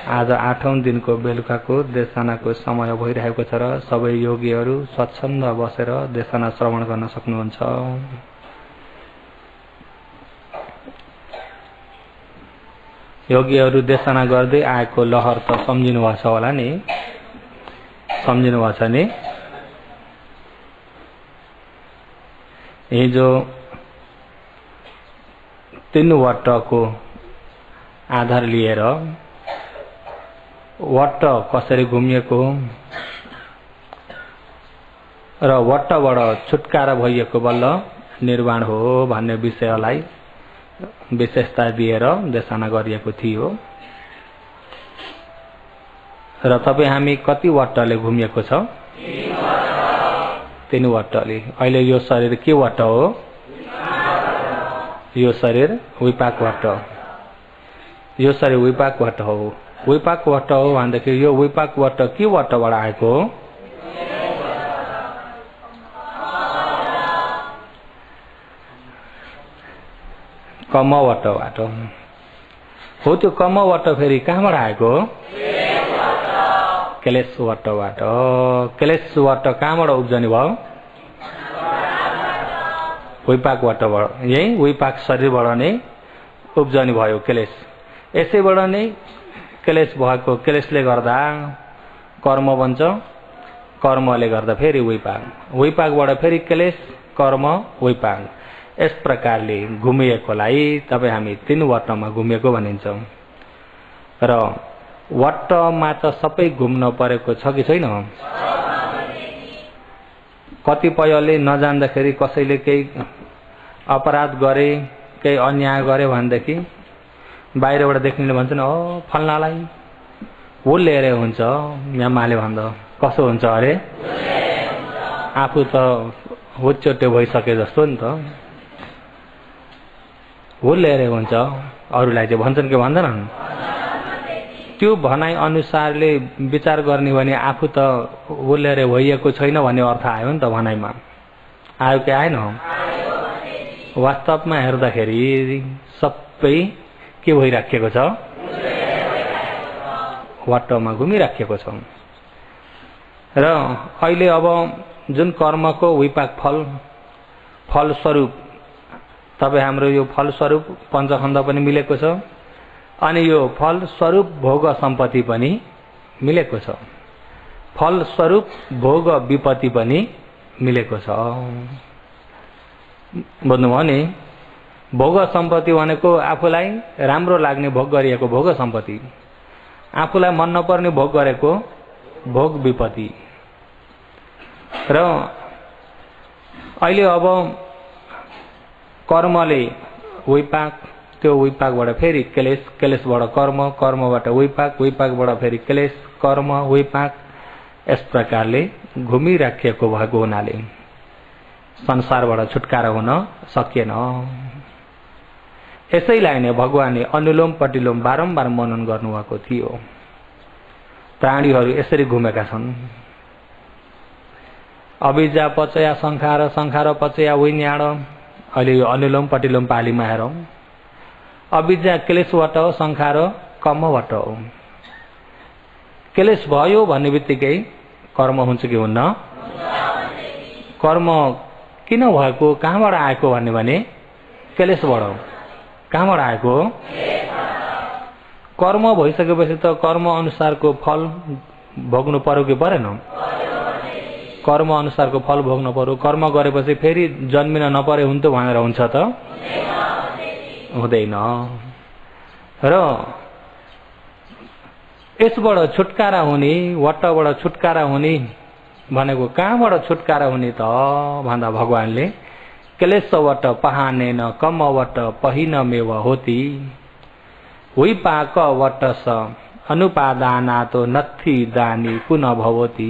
आज 8औं दिनको बेलुकाको देशनाको समय भइरहेको छ र सबै योगीहरू स्वच्छन्द बसेर देशना श्रवण गर्न सक्नुहुन्छ। योगीहरू देशना गर्दै आएको लहर त सम्झिनु भएको छ होला नि, सम्झिनु भएको छ नि। हिजो 3 वटको आधार लिएर वट कसरी घुमिएको र वटबाट छुटकारा भइएको बल्ल निर्वाण हो भन्ने विषयलाई विशेषता दिएर देशना गरिएको थियो। र तपाईँ हामी कति वटले घुमिएको छ? 3 वटले। अहिले यो शरीर के वट हो? यो शरीर विपाक वट। यो शरीर विपाक वट हो। विपाक वट हो भनेदेखि यो विपाक वट के वटबाट आएको हो? कम वटबाट हो। त्यो कम वट फेरि कहाँबाट आएको? क्लेश वटबाट। क्लेश वट कहाँबाट उब्जनी भयो? विपाक वटबाट। यही विपाक शरीरबाट नै उब्जनी भयो क्लेश। यसैबाट नै क्लेश भएको, क्लेशले गर्दा कर्म बन्छ, कर्मले गर्दा फेरि विपाक, विपाकबाट फेरि क्लेश, कर्म, विपाक। यस प्रकारले घुमिएकोलाई तपाईँ हामी 3 वटमा घुमिएको भनिन्छौँ। र वटमा त सबै घुम्न परेको छ कि छैन? कतिपयले नजान्दाखेरि कसैले केही अपराध गरे, केही अन्याय गरे भनेदेखि बाहिरबाट देख्नेले भन्छन् फल्नालाई वो लिएर हुन्छ, म्यामाले भन्दा कसो हुन्छ अरे? आफू त हुच्चोटे भइसके जस्तो नि त। वो लिएर हुन्छ, अरूलाई चाहिँ भन्छन् कि भन्दैनन्? त्यो भनाइ अनुसारले विचार गर्ने भने आफू त वो लिएर भइएको छैन भन्ने अर्थ आयो नि त भनाइमा। आयो कि आएन? वास्तवमा हेर्दाखेरि सबै के भइराखेको छ? वटमा घुमिराखेको छ। र अहिले अब जुन कर्मको विपाक फलस्वरूप तपाईँ हाम्रो यो फलस्वरूप पञ्चखण्ड पनि मिलेको छ, अनि यो फलस्वरूप भोग सम्पत्ति पनि मिलेको छ, फलस्वरूप भोग विपत्ति पनि मिलेको छ। बुझ्नुभयो नि? भोग सम्पत्ति भनेको आफूलाई राम्रो लाग्ने भोग गरिएको भोग सम्पत्ति, आफूलाई मन नपर्ने भोग गरेको भोग विपत्ति। र अहिले अब कर्मले विपाक, त्यो विपाकबाट फेरि क्लेश, क्लेशबाट कर्म, कर्मबाट विपाक, विपाकबाट फेरि क्लेश, कर्म, विपाक। यस प्रकारले घुमिराखेको भएको हुनाले संसारबाट छुटकारा हुन सकिएन। यसैलाई नै भगवानले अनुलोम प्रतिलोम बारम्बार मनन गर्नुभएको थियो। प्राणीहरू यसरी घुमेका छन्। अभिजा पचया संखार, संखार पचया विज्ञान। अहिले यो अनुलोम प्रतिलोम पालीमा हेरौँ। अभिजा क्लेशबाट हो, संखार कर्मबाट हो। क्लेश भयो भन्ने बित्तिकै कर्म हुन्छ कि हुन्न? कर्म किन भएको, कहाँबाट आएको भन्ने भने क्लेशबाट। कहाँबाट आएको? कर्म भइसकेपछि त कर्म अनुसारको फल भोग्नु पर्यो कि परेन? कर्म अनुसारको फल भोग्नु पर्यो। कर्म गरेपछि फेरि जन्मिन नपरे हुन्थ्यो भनेर हुन्छ त? हुँदैन। र यसबाट छुटकारा हुने, वटबाट छुटकारा हुने भनेको कहाँबाट छुटकारा हुने त भन्दा भगवानले क्लेशवट पहानेन कमवट पहिनमेव होती विपाक वटस अनुपादानातो नथी दानी पुनः भवती।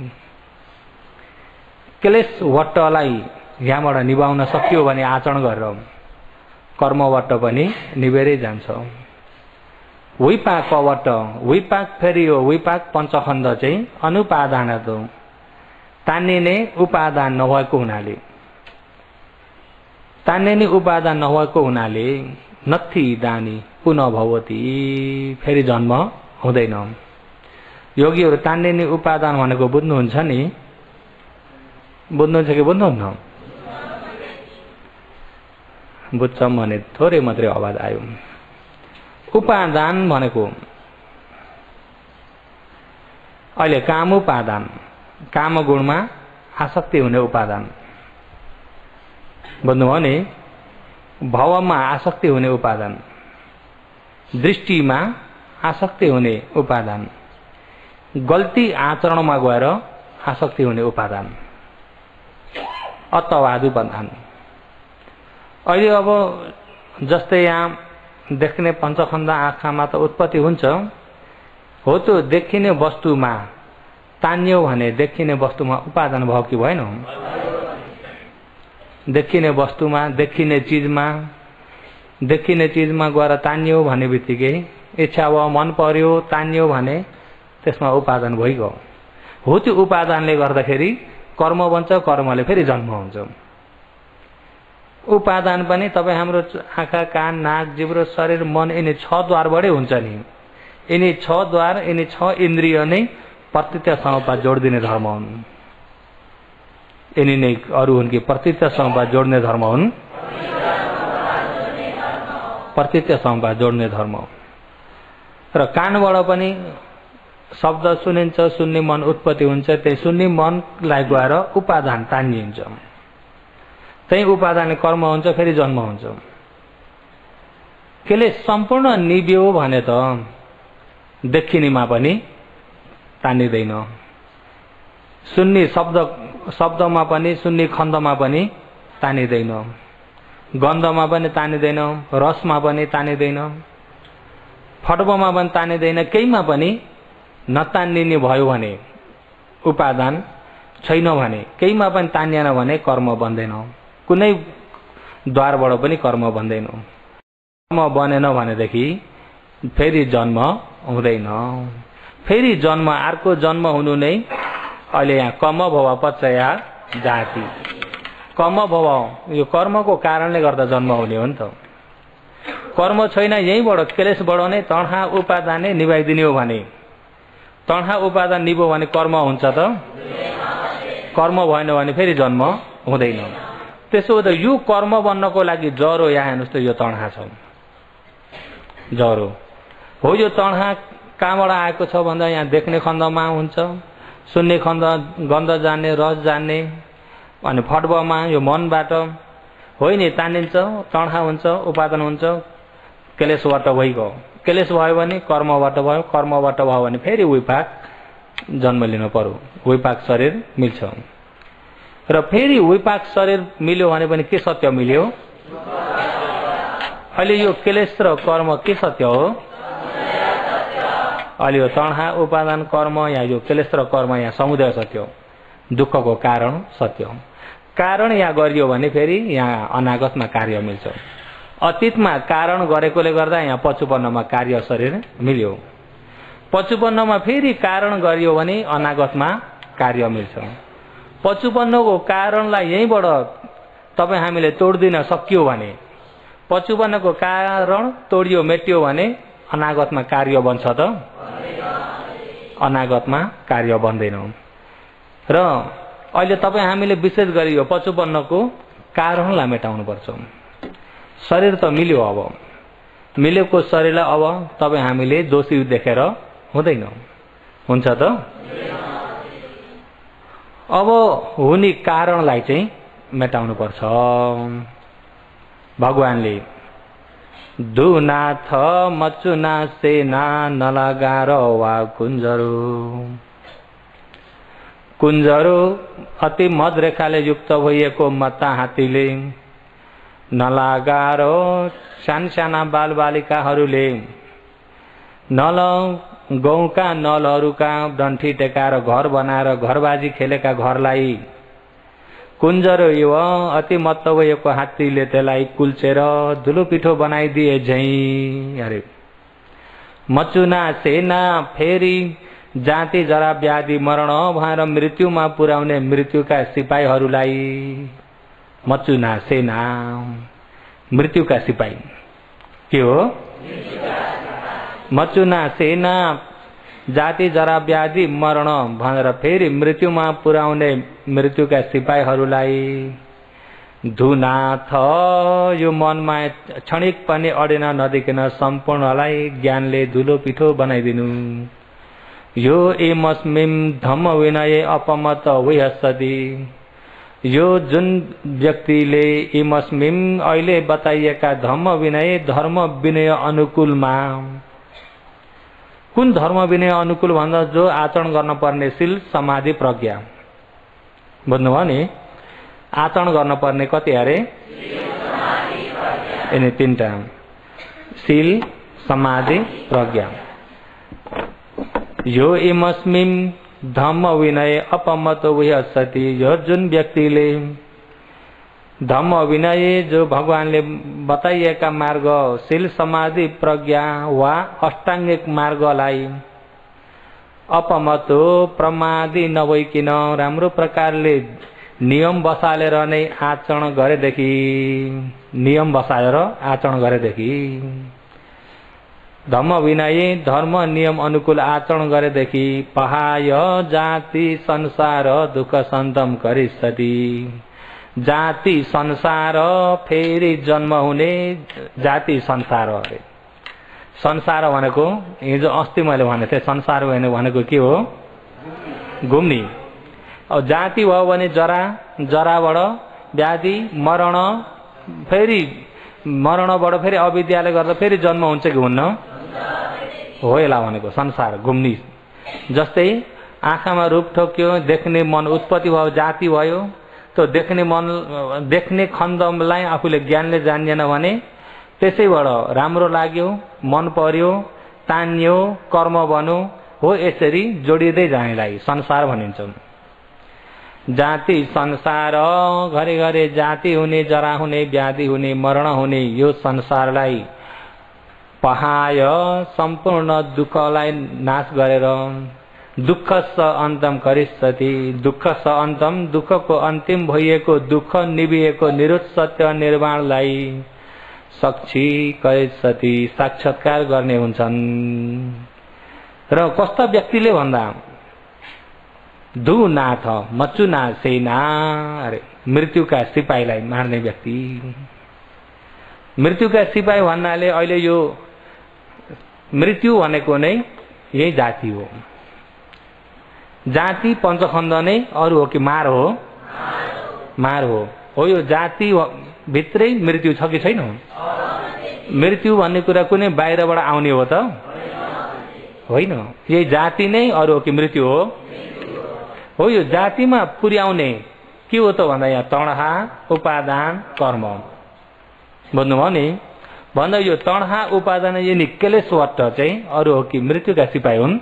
क्लेश वटलाई यहाँबाट निभाउन सकियो भने आचरण गरेर कर्मवट पनि निभेरै जान्छ। विपाक वट, विपाक फेरि हो विपाक पञ्चखण्ड चाहिँ अनुपादानातो तान्ने उपादान नभएको हुनाले, तान्ने उपादान नभएको हुनाले नथी दानी पुनः भवती फेरि जन्म हुँदैन। योगीहरू तान्ने उपादान भनेको बुझ्नुहुन्छ नि? बुझ्नुहुन्छ कि बुझ्नुहुन्न? बुझ्छौँ भने थोरै मात्रै आवाज आयो। उपादान भनेको अहिले काम उपादान, काम गुणमा आसक्ति हुने उपादान। बुझ्नुभयो नि? भावमा आसक्ति हुने उपादान, दृष्टिमा आसक्ति हुने उपादान, गल्ती आचरणमा गएर आसक्ति हुने उपादान, अत्तवाद उपादान। अहिले अब जस्तै यहाँ देख्ने पञ्चखण्ड आँखामा त उत्पत्ति हुन्छ, हो त्यो देखिने वस्तुमा तान्यो भने देखिने वस्तुमा उपादान भयो कि भएन? देखिने वस्तुमा, देखिने चिजमा गएर तान्यो भने बित्तिकै इच्छा भयो, मन पर्यो, तान्यो भने त्यसमा उपादान भइगयो। हो त्यो उपादानले गर्दाखेरि कर्म बन्छ, कर्मले फेरि जन्म हुन्छ। उपादान पनि तपाईँ हाम्रो आँखा, कान, नाक, जिब्रो, शरीर, मन यिनी 6 द्वारबाटै हुन्छ नि। यिनी 6 द्वार, यिनी 6 इन्द्रिय नै प्रतीत्यसँग जोडिदिने धर्म हुन्। यिनी नै अरू हुन् कि प्रतीत्यसँग जोड्ने धर्म हुन्? प्रतीत्यसँग जोड्ने धर्म। र कानबाट पनि शब्द सुनिन्छ, सुन्ने मन उत्पत्ति हुन्छ, त्यही सुन्ने मनलाई गएर उपादान तानिन्छ, त्यही उपादानले कर्म हुन्छ, फेरि जन्म हुन्छ। केले सम्पूर्ण निभ्यो भने त देखिनेमा पनि तानिँदैन, सुन्ने शब्दमा पनि, सुन्ने खण्डमा पनि तानिँदैन, गन्धमा पनि तानिँदैन, रसमा पनि तानिँदैन, फटबमा पनि तानिँदैन, केहीमा पनि नतानिने भयो भने, उपादान छैन भने, केहीमा पनि तानिएन भने कर्म बन्दैन। कुनै द्वारबाट पनि कर्म बन्दैन। कर्म बनेन भनेदेखि फेरि जन्म हुँदैन। फेरि जन्म, अर्को जन्म हुनु नै अहिले यहाँ कम भव पचया जाति। कम भव यो कर्मको कारणले गर्दा जन्म हुने हो नि त। कर्म छैन, यहीँबाट क्लेशबाट नै तणखा उपादान नै निभाइदिने हो भने, तणखा उपादान निभो भने कर्म हुन्छ त? कर्म भएन भने फेरि जन्म हुँदैन। त्यसो हुँदा यो कर्म बन्नको लागि जरो यहाँ हेर्नुहोस् त, यो तणखा छ, जरो हो। यो तणखा कहाँबाट आएको छ भन्दा यहाँ देख्ने खण्डमा हुन्छ, सुन्ने खण्ड, गन्ध जान्ने, रस जान्ने, अनि फटबमा यो मनबाट हो नि तानिन्छ, तणखा हुन्छ, उपादान हुन्छ, क्लेशबाट भइगयो। क्लेश भयो भने कर्मबाट भयो, कर्मबाट भयो भने फेरि विपाक जन्म लिनु पर्यो, विपाक शरीर मिल्छ। र फेरि विपाक शरीर मिल्यो भने पनि के सत्य मिल्यो? अहिले यो क्लेश र कर्म के सत्य हो? अहिले यो तणखा उपादान कर्म, यहाँ यो क्लेश र कर्म, यहाँ समुदाय सत्य हो, दुःखको कारण सत्य हो। कारण यहाँ गरियो भने फेरि यहाँ अनागतमा कार्य मिल्छ। अतीतमा कारण गरेकोले गर्दा यहाँ पचुपन्नमा कार्य शरीर मिल्यो। पचुपन्नमा फेरि कारण गरियो भने अनागतमा कार्य मिल्छ। पचुपन्नको कारणलाई यहीँबाट तपाईँ हामीले तोड्दिन सकियो भने, पचुपन्नको कारण तोडियो, मेटियो भने अनागतमा कार्य बन्छ त? अनागतमा कार्य बन्दैन। र अहिले तपाईँ हामीले विशेष गरी यो पचुपन्नको कारणलाई मेटाउनु पर्छ। शरीर त मिल्यो, अब मिलेको शरीरलाई अब तपाईँ हामीले दोषी देखेर हुँदैन, हुन्छ त? अब हुने कारणलाई चाहिँ मेटाउनु पर्छ। भगवानले दुनाथ मचुना सेना नलगार वा कुञ्जरो, कुञ्जरो अति मदरेखाले युक्त भइएको मत्ता हात्तीले नलगार सानसाना बालबालिकाहरूले नल गौका नलहरूका डन्ठी टेकाएर घर बनाएर घरबाजी खेलेका घरलाई कुञ्जरो यो अति मत्त भएको हात्तीले त्यसलाई कुल्चेर धुलो पिठो बनाइदिए झैं। अरे मचुना सेना फेरि जाति जरा व्याधि मरण भएर मृत्युमा पुर्याउने मृत्युका सिपाहीहरूलाई, मचुना सेना मृत्युका सिपाही के हो? मचुना सेना जाति जरा व्याधि मरण भनेर फेरि मृत्युमा पुर्याउने मृत्युका सिपाहीहरूलाई धुनाथ यो मनमा क्षणिक पनि अडेन नदेखिन सम्पूर्णलाई ज्ञानले धुलो पिठो बनाइदिनु। यो एमस्मिम धम्म विनय अपमत विहस्सति यो जुन व्यक्तिले एमस्मिम अहिले बताइएका धम्म विनय धर्म विनय अनुकूलमा, कुन धर्म विनय अनुकूल भन्दा जो आचरण गर्न पर्ने शील समाधि प्रज्ञा, बुझ्नुभयो नि? आचरण गर्न पर्ने कति अरे? यिनी तीनटा, शील समाधि प्रज्ञा। यो इमस्मिम धम्म विनय अपमत विहस्सति यो जुन व्यक्तिले धम्म विनय जो भगवानले बताइएका मार्ग शील समाधि प्रज्ञा वा अष्टाङ्गिक मार्गलाई अपमतो प्रमादी नभइकन राम्रो प्रकारले नियम बसालेर नै आचरण गरेदेखि, नियम बसालेर आचरण गरेदेखि, धम्म विनय धर्म नियम अनुकूल आचरण गरेदेखि पहाय जाति संसार दुःख सन्तम करिष्यति। जाति संसार फेरि जन्म हुने जाति संसार अरे। संसार भनेको हिजो अस्ति मैले भनेको थिएँ, संसार भनेको के हो? घुम्ने। अब जाति भयो भने जरा, जराबाट व्याधि मरण, फेरि मरणबाट फेरि अविद्याले गर्दा फेरि जन्म हुन्छ कि हुन्न? हो यसलाई भनेको संसार घुम्ने। जस्तै आँखामा रूप ठोक्यो, देख्ने मन उत्पत्ति भयो, जाति भयो। त्यो देख्ने मन देख्ने खण्डलाई आफूले ज्ञानले जानिएन भने त्यसैबाट राम्रो लाग्यो, मन पर्यो, तान्यो, कर्म बन्यो, हो यसरी जोडिँदै जानेलाई संसार भनिन्छ। जाति संसार घरे घरे जाति हुने, जरा हुने, व्याधि हुने, मरण हुने यो संसारलाई पहाय सम्पूर्ण दुःखलाई नाश गरेर दुःख स अन्तम करिष्यति। दुःख स अन्तम दुःखको अन्तिम भइएको दुःख निभिएको निरुत सत्य निर्वाणलाई साक्षी करिष्यति साक्षात्कार गर्ने हुन्छन्। र कस्ता व्यक्तिले भन्दा दुनाथ मचुना सेना अरे मृत्युका सिपाहीलाई मार्ने व्यक्ति। मृत्युका सिपाही भन्नाले अहिले यो मृत्यु भनेको नै यही जाति हो। जाति पञ्चखण्ड नै अरू हो कि मार हो? मार हो यो जाति भित्रै मृत्यु छ कि छैन? मृत्यु भन्ने कुरा कुनै बाहिरबाट आउने हो त होइन, यही जाति नै अरू हो कि मृत्यु हो यो जातिमा पुर्याउने के हो त भन्दा यहाँ तणहा उपादान कर्म भन्नुभयो नि। भन्दा यो तणहा उपादान यो निक्लेशवट चाहिँ अरू हो कि मृत्युका सिपाही हुन्?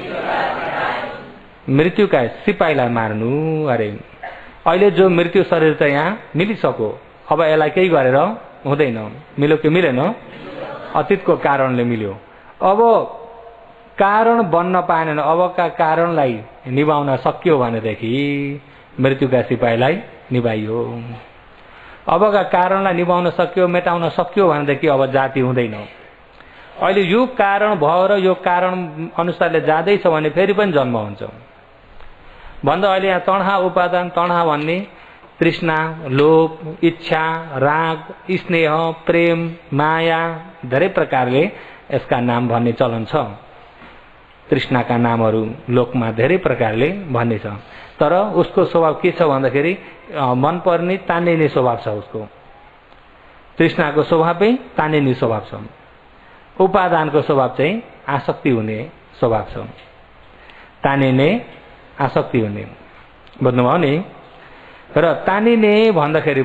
मृत्युका सिपाहीलाई मार्नु अरे। अहिले जो मृत्यु शरीर त यहाँ मिलिसक्यो, अब यसलाई केही गरेर हुँदैन। मिल्यो कि मिलेन? अतीतको कारणले मिल्यो। अब कारण बन्न पाएन, अबका कारणलाई निभाउन सकियो भनेदेखि मृत्युका सिपाहीलाई निभाइयो। अबका कारणलाई निभाउन सक्यो, मेटाउन सक्यो भनेदेखि अब जाति हुँदैन। अहिले यो कारण भयो र यो कारण अनुसारले जाँदैछ भने फेरि पनि जन्म हुन्छ। भन्दा अहिले यहाँ तणहा उपादान, तणहा भन्ने तृष्णा, लोभ, इच्छा, राग, स्नेह, प्रेम, माया धेरै प्रकारले यसका नाम भन्ने चलन छ। तृष्णाका नामहरू लोकमा धेरै प्रकारले भन्ने छ। तर उसको स्वभाव के छ भन्दाखेरि मनपर्ने तानिने स्वभाव छ उसको। तृष्णाको स्वभावै तानिने स्वभाव छ। उपादानको स्वभाव चाहिँ आसक्ति हुने स्वभाव छ, तानिने आसक्ति हुने। बुझ्नुभयो नि? र तानिने भन्दाखेरि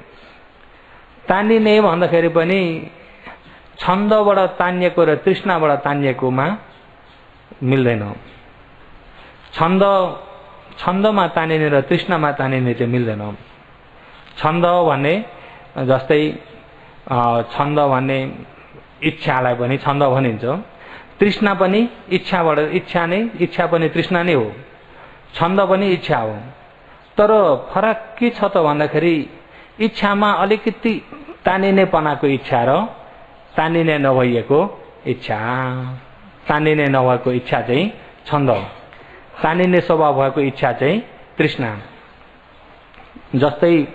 पनि छन्दबाट तानिएको र तृष्णाबाट तानिएकोमा मिल्दैन। छन्दमा तानिने र तृष्णामा तानिने चाहिँ मिल्दैन। छन्द भन्ने जस्तै छन्द भन्ने इच्छालाई पनि छन्द भनिन्छ। तृष्णा पनि इच्छाबाट, इच्छा पनि तृष्णा नै हो, छन्द पनि इच्छा हो। तर फरक के छ त भन्दाखेरि इच्छामा अलिकति तानिने पनाको इच्छा र तानिने नभएको इच्छा। तानिने नभएको इच्छा चाहिँ छन्द, तानिने स्वभाव भएको इच्छा चाहिँ तृष्णा। जस्तै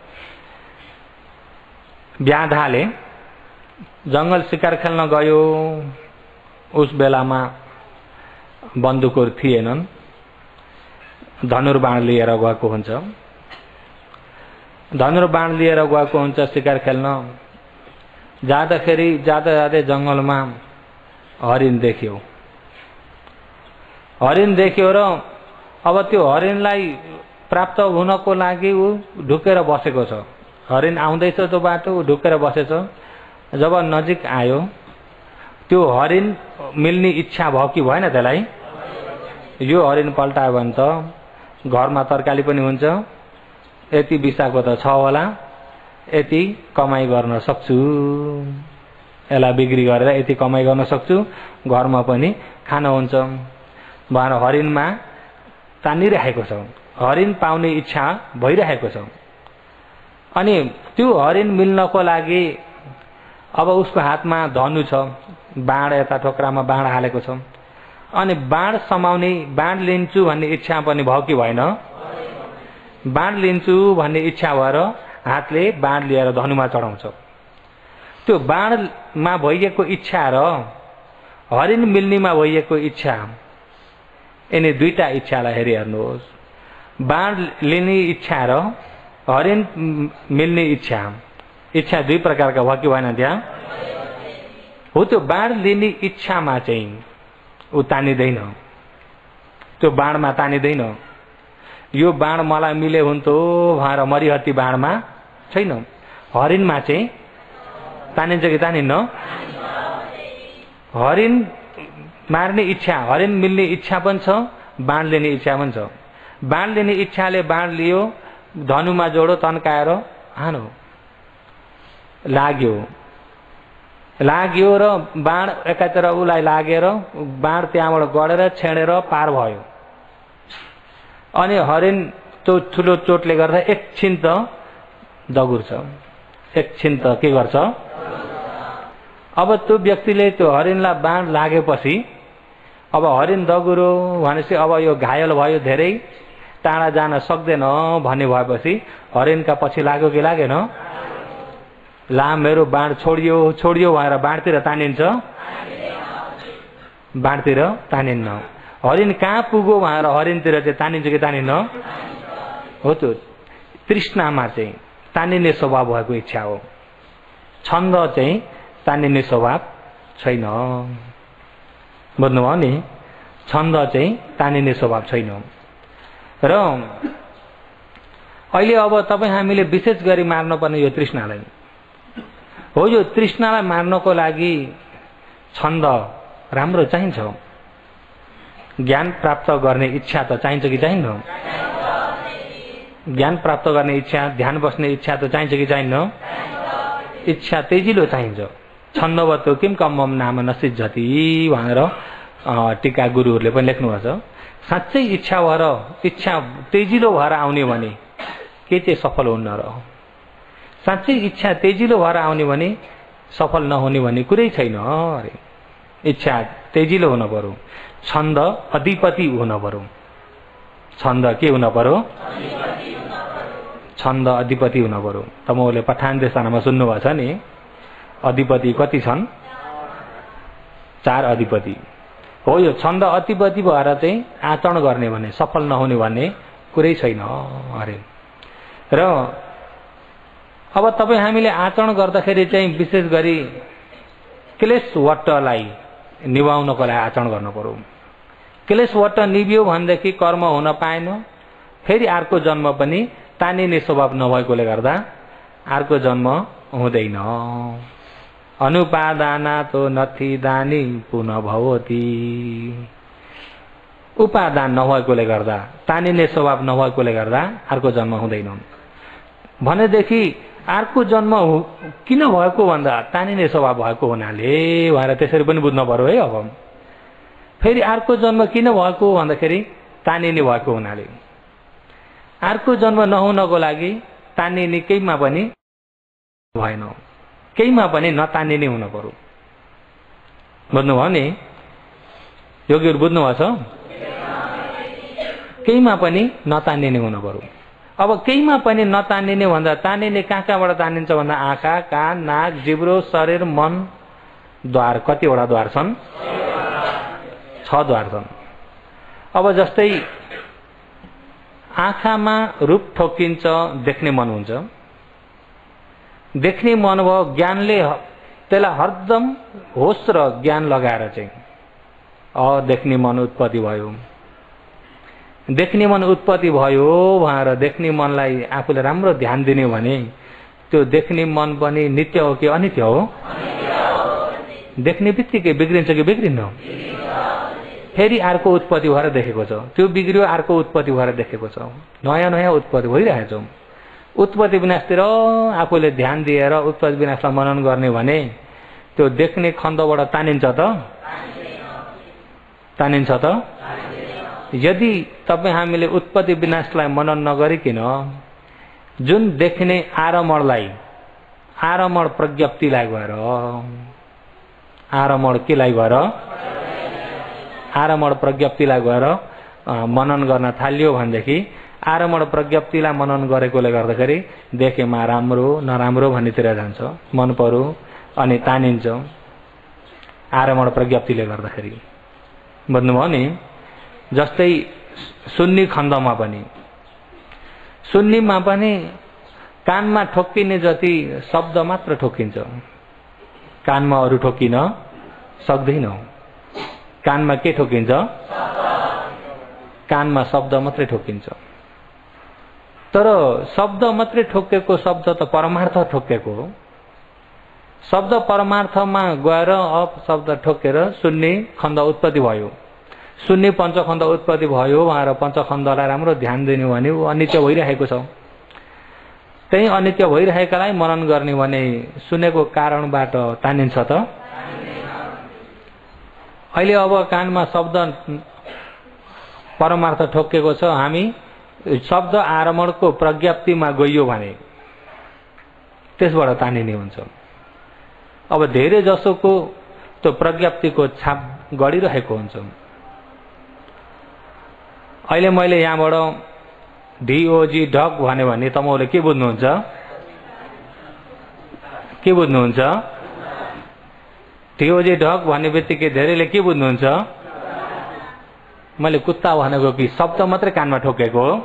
व्याधाले जंगल शिकार खेल्न गयो, उस बेलामा बन्दुकहरू थिएनन्, धनुर्बाण लिएर गएको हुन्छ। धनुर्बाण लिएर गएको हुन्छ शिकार खेल्न। जाँदाखेरि जाँदै जंगलमा हरिण देख्यो। हरिण देख्यो र अब त्यो हरिणलाई प्राप्त हुनको लागि ऊ ढुकेर बसेको छ। हरिण आउँदैछ त्यो बाटो, ऊ ढुकेर बसेछ। जब नजिक आयो, त्यो हरिण मिल्ने इच्छा भयो कि भएन त्यसलाई? यो हरिण पल्टायो भने त घरमा तरकारी पनि हुन्छ, यति बिसाको त छ होला, यति कमाई गर्न सक्छु, यसलाई बिक्री गरेर यति कमाई गर्न सक्छु, घरमा पनि खाना हुन्छ भनेर हरिणमा तानिरहेको छ। हरिण पाउने इच्छा भइरहेको छ। अनि त्यो हरिण मिल्नको लागि अब उसको हातमा धनु छ, बाण यता ठोक्रामा बाण हालेको छ। अनि बाण समाउने, बाण लिन्छु भन्ने इच्छा पनि भयो कि भएन? बाण लिन्छु भन्ने इच्छा भएर हातले बाण लिएर धनुमा चढाउँछ। त्यो बाणमा भइएको इच्छा र हरिण मिल्नेमा भइएको इच्छा, यिनी दुईटा इच्छालाई हेरिहेर्नुहोस्। बाण लिने इच्छा र हरिण मिल्ने इच्छा, इच्छा दुई प्रकारका भयो कि भएन त्यहाँ? हो, त्यो बाण लिने इच्छामा चाहिँ ऊ तानिँदैन, त्यो बाणमा तानिँदैन। यो बाण मलाई मिले हुन्थ्यो भनेर मरिहत्ती बाणमा छैन। हरिणमा चाहिँ तानिन्छ कि तानिन्न? हरिण मार्ने इच्छा, हरिण मिल्ने इच्छा पनि छ, बाण लिने इच्छा पनि छ। बाण लिने इच्छाले बाण लियो, धनुमा जोडो, तन्काएर हानो, लाग्यो र बाण एकातिर उसलाई लागेर बाण त्यहाँबाट गडेर छेडेर पार भयो। अनि हरिण त्यो ठुलो चोटले गर्दा एकछिन त दगुर्छ, एकछिन त के गर्छ? अब त्यो व्यक्तिले त्यो हरिणलाई बाण लागेपछि अब हरिण दगुरो भनेपछि अब यो घायल भयो, धेरै टाढा जान सक्दैन भन्ने भएपछि हरिणका पछि लाग्यो कि लागेन? ला, मेरो बाण छोडियो छोडियो भनेर बाणतिर तानिन्छ? बाणतिर तानिन्न। हरिण कहाँ पुग्यो भनेर हरिणतिर चाहिँ तानिन्छ कि तानिन्न? हो, त्यो तृष्णामा चाहिँ तानिने स्वभाव भएको इच्छा हो। छन्द चाहिँ तानिने स्वभाव छैन। बुझ्नुभयो नि? छन्द चाहिँ तानिने स्वभाव छैन। र अहिले अब तपाईँ हामीले विशेष गरी मार्नुपर्ने यो तृष्णालाई हो। यो तृष्णालाई मार्नको लागि छन्द राम्रो चाहिन्छ। ज्ञान प्राप्त गर्ने इच्छा त चाहिन्छ कि चाहिन्न? ज्ञान प्राप्त गर्ने इच्छा, ध्यान बस्ने इच्छा त चाहिन्छ कि चाहिन्न? इच्छा तेजिलो चाहिन्छ। छन्दवतो किम कम्मम नाम नसिद्धति भनेर टीका गुरुहरूले पनि लेख्नुभएको छ। साँच्चै इच्छा भएर, इच्छा तेजिलो भएर आउने भने के चाहिँ सफल हुन्न र? साँच्चै इच्छा तेजिलो भएर आउने भने सफल नहुने भन्ने कुरै छैन अरे। इच्छा तेजिलो हुन पर्यो, छन्द अधिपति हुन पर्यो। छन्द के हुन पर्यो? छन्द अधिपति हुन पर्यो। तपाईँहरूले पठान देशनामा सुन्नुभएको छ नि, अधिपति कति छन्? 4 अधिपति हो। यो छन्द अधिपति भएर चाहिँ आचरण गर्ने भने सफल नहुने भन्ने कुरै छैन अरे। र अब तपाईँ हामीले आचरण गर्दाखेरि चाहिँ विशेष गरी क्लेशवटलाई निभाउनको लागि आचरण गर्नु पर्यो। क्लेशवट निभ्यो भनेदेखि कर्म हुन पाएन, फेरि अर्को जन्म पनि तानिने स्वभाव नभएकोले गर्दा अर्को जन्म हुँदैन। अनुपादानातो नथि दानी पुनः भवति। उपादान नभएकोले गर्दा, तानिने स्वभाव नभएकोले गर्दा अर्को जन्म हुँदैन भनेदेखि अर्को जन्म किन भएको भन्दा तानिने स्वभाव भएको हुनाले भनेर त्यसरी पनि बुझ्नु पर्यो है। अब फेरि अर्को जन्म किन भएको भन्दाखेरि तानिने भएको हुनाले। अर्को जन्म नहुनको लागि तानिने केहीमा पनि भएन, केहीमा पनि नतानिने हुन पर्यो। बुझ्नुभयो नि? योगीहरू बुझ्नुभएको छ? केहीमा पनि नतानिने हुनु पर्यो। अब केहीमा पनि नतानिने भन्दा तानिने कहाँबाट तानिन्छ भन्दा आँखा, कान, नाक, जिब्रो, शरीर, मन, द्वार। कतिवटा द्वार छन्? 6 द्वार छन्। अब जस्तै आँखामा रूप ठोकिन्छ, देख्ने मन हुन्छ। देख्ने मन भयो, ज्ञानले त्यसलाई हरदम होस र ज्ञान लगाएर चाहिँ देख्ने मन उत्पत्ति भयो। देख्ने मन उत्पत्ति भयो भनेर देख्ने मनलाई आफूले राम्रो ध्यान दिने भने त्यो देख्ने मन पनि नित्य हो कि अनित्य हो? देख्ने बित्तिकै बिग्रिन्छ कि बिग्रिन्न? फेरि अर्को उत्पत्ति भएर देखेको छ, त्यो बिग्रियो, अर्को उत्पत्ति भएर देखेको छ, नयाँ नयाँ उत्पत्ति भइरहेछ। उत्पत्ति विनाशतिर आफूले ध्यान दिएर उत्पत्ति विनाशलाई मनन गर्ने भने त्यो देख्ने खण्डबाट तानिन्छ त? तानिन्छ त? यदि तपाईँ हामीले उत्पत्ति विनाशलाई मनन नगरिकन जुन देख्ने आरमणलाई, आरमण प्रज्ञप्तिलाई गएर, आरमण केलाई गएर, आरमण प्रज्ञप्तिलाई गएर मनन गर्न थालियो भनेदेखि आरमण प्रज्ञप्तिलाई मनन गरेकोले गर्दाखेरि देखेमा राम्रो नराम्रो भन्नेतिर जान्छ, मन पर्यो अनि तानिन्छ आरमण प्रज्ञप्तिले गर्दाखेरि। बुझ्नुभयो नि? जस्तै सुन्नी खण्डमा पनि, सुन्नीमा पनि कानमा ठोक्किने जति शब्द मात्र ठोक्किन्छ, कानमा अरू ठोक्किन सक्दैन। कानमा के ठोक्किन्छ? कानमा शब्द मात्रै ठोक्किन्छ। तर शब्द मात्रै ठोक्केको शब्द त परमार्थ ठोक्केको हो। शब्द परमार्थमा गएर शब्द ठोकेर सुन्ने खण्ड उत्पत्ति भयो, सुन्ने पञ्चखण्ड उत्पत्ति भयो भनेर पञ्चखण्डलाई राम्रो ध्यान दिने भने ऊ अनित्य भइरहेको छ। त्यही अनित्य भइरहेकालाई मनन गर्ने भने सुनेको कारणबाट तानिन्छ त? अहिले अब कानमा शब्द परमार्थ ठोकेको छ, हामी शब्द आरमणको प्रज्ञप्तिमा गइयो भने त्यसबाट तानिने हुन्छ। अब धेरै जसोको त्यो प्रज्ञप्तिको छाप गडिरहेको हुन्छ। अहिले मैले यहाँबाट ढिओजी ढक भन्यो भने तपाईले के बुझ्नुहुन्छ? के बुझ्नुहुन्छ? ढिओजी ढक भन्ने बित्तिकै धेरैले के बुझ्नुहुन्छ? मैले कुत्ता भनेको कि शब्द मात्रै कानमा ठोकेको हो?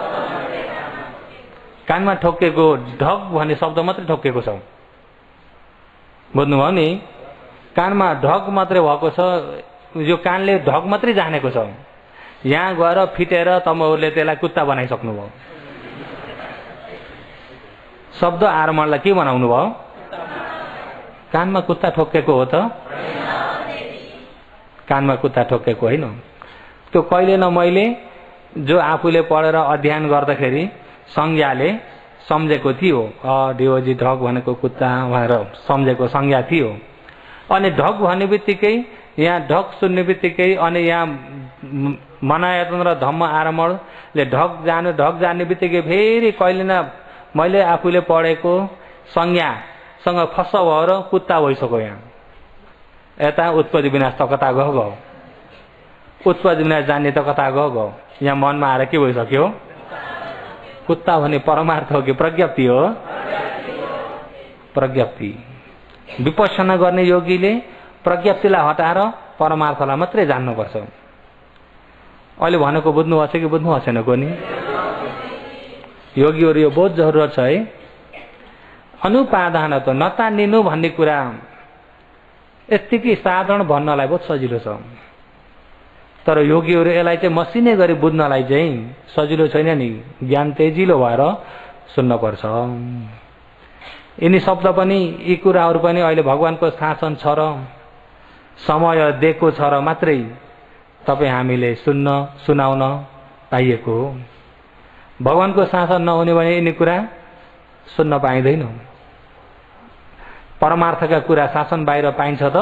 कानमा ठोकेको ढक भन्ने शब्द मात्रै ठोकेको छ। बुझ्नुभयो नि? कानमा ढक मात्रै भएको छ, यो कानले ढक मात्रै जानेको छ। यहाँ गएर फिटेर तपाईहरुले त्यसलाई कुत्ता बनाइसक्नुभयो। शब्द आरमणलाई के बनाउनु भयो? कानमा कुत्ता ठोकेको हो त? कानमा कुत्ता ठोकेको होइन। त्यो कहिले न मैले जो आफूले पढेर अध्ययन गर्दाखेरि संज्ञाले सम्झेको थियो, ढिओजी ढक भनेको कुत्ता भनेर सम्झेको संज्ञा थियो। अनि ढक भन्ने बित्तिकै यहाँ ढक सुन्ने बित्तिकै अनि यहाँ मनायतन र धम्म आरमणले ढक जाने बित्तिकै फेरि कहिले न मैले आफूले पढेको संज्ञासँग फस भएर कुत्ता भइसक्यो। यहाँ यता उत्पत्ति विनाश त कता गयो? उत्पत्ति विनाश जान्ने त कता गयो? यहाँ मनमा आएर के भइसक्यो? कुत्ता भने परमार्थ हो कि प्रज्ञप्ति हो? प्रज्ञप्ति। विपश्यना गर्ने योगीले प्रज्ञप्तिलाई हटाएर परमार्थलाई मात्रै जान्नुपर्छ। अहिले भनेको बुझ्नु भएको छ कि बुझ्नु भएको छैन कोनी? योगीहरू यो बहुत जरुरत छ है। अनुपादान त नतानिनु भन्ने कुरा यतिकै साधारण भन्नलाई बहुत सजिलो छ, तर योगीहरू यसलाई चाहिँ मसिने गरी बुझ्नलाई चाहिँ सजिलो छैन नि। ज्ञान तेजिलो भएर सुन्न पर्छ। यिनी शब्द पनि यी कुराहरू पनि अहिले भगवानको शासन छ र समय दिएको छ र मात्रै तपाई हामीले सुन्न सुनाउन पाइएको हो। भगवानको शासन नहुने भने यिनी कुरा सुन्न पाइँदैन। परमार्थका कुरा शासन बाहिर पाइन्छ त?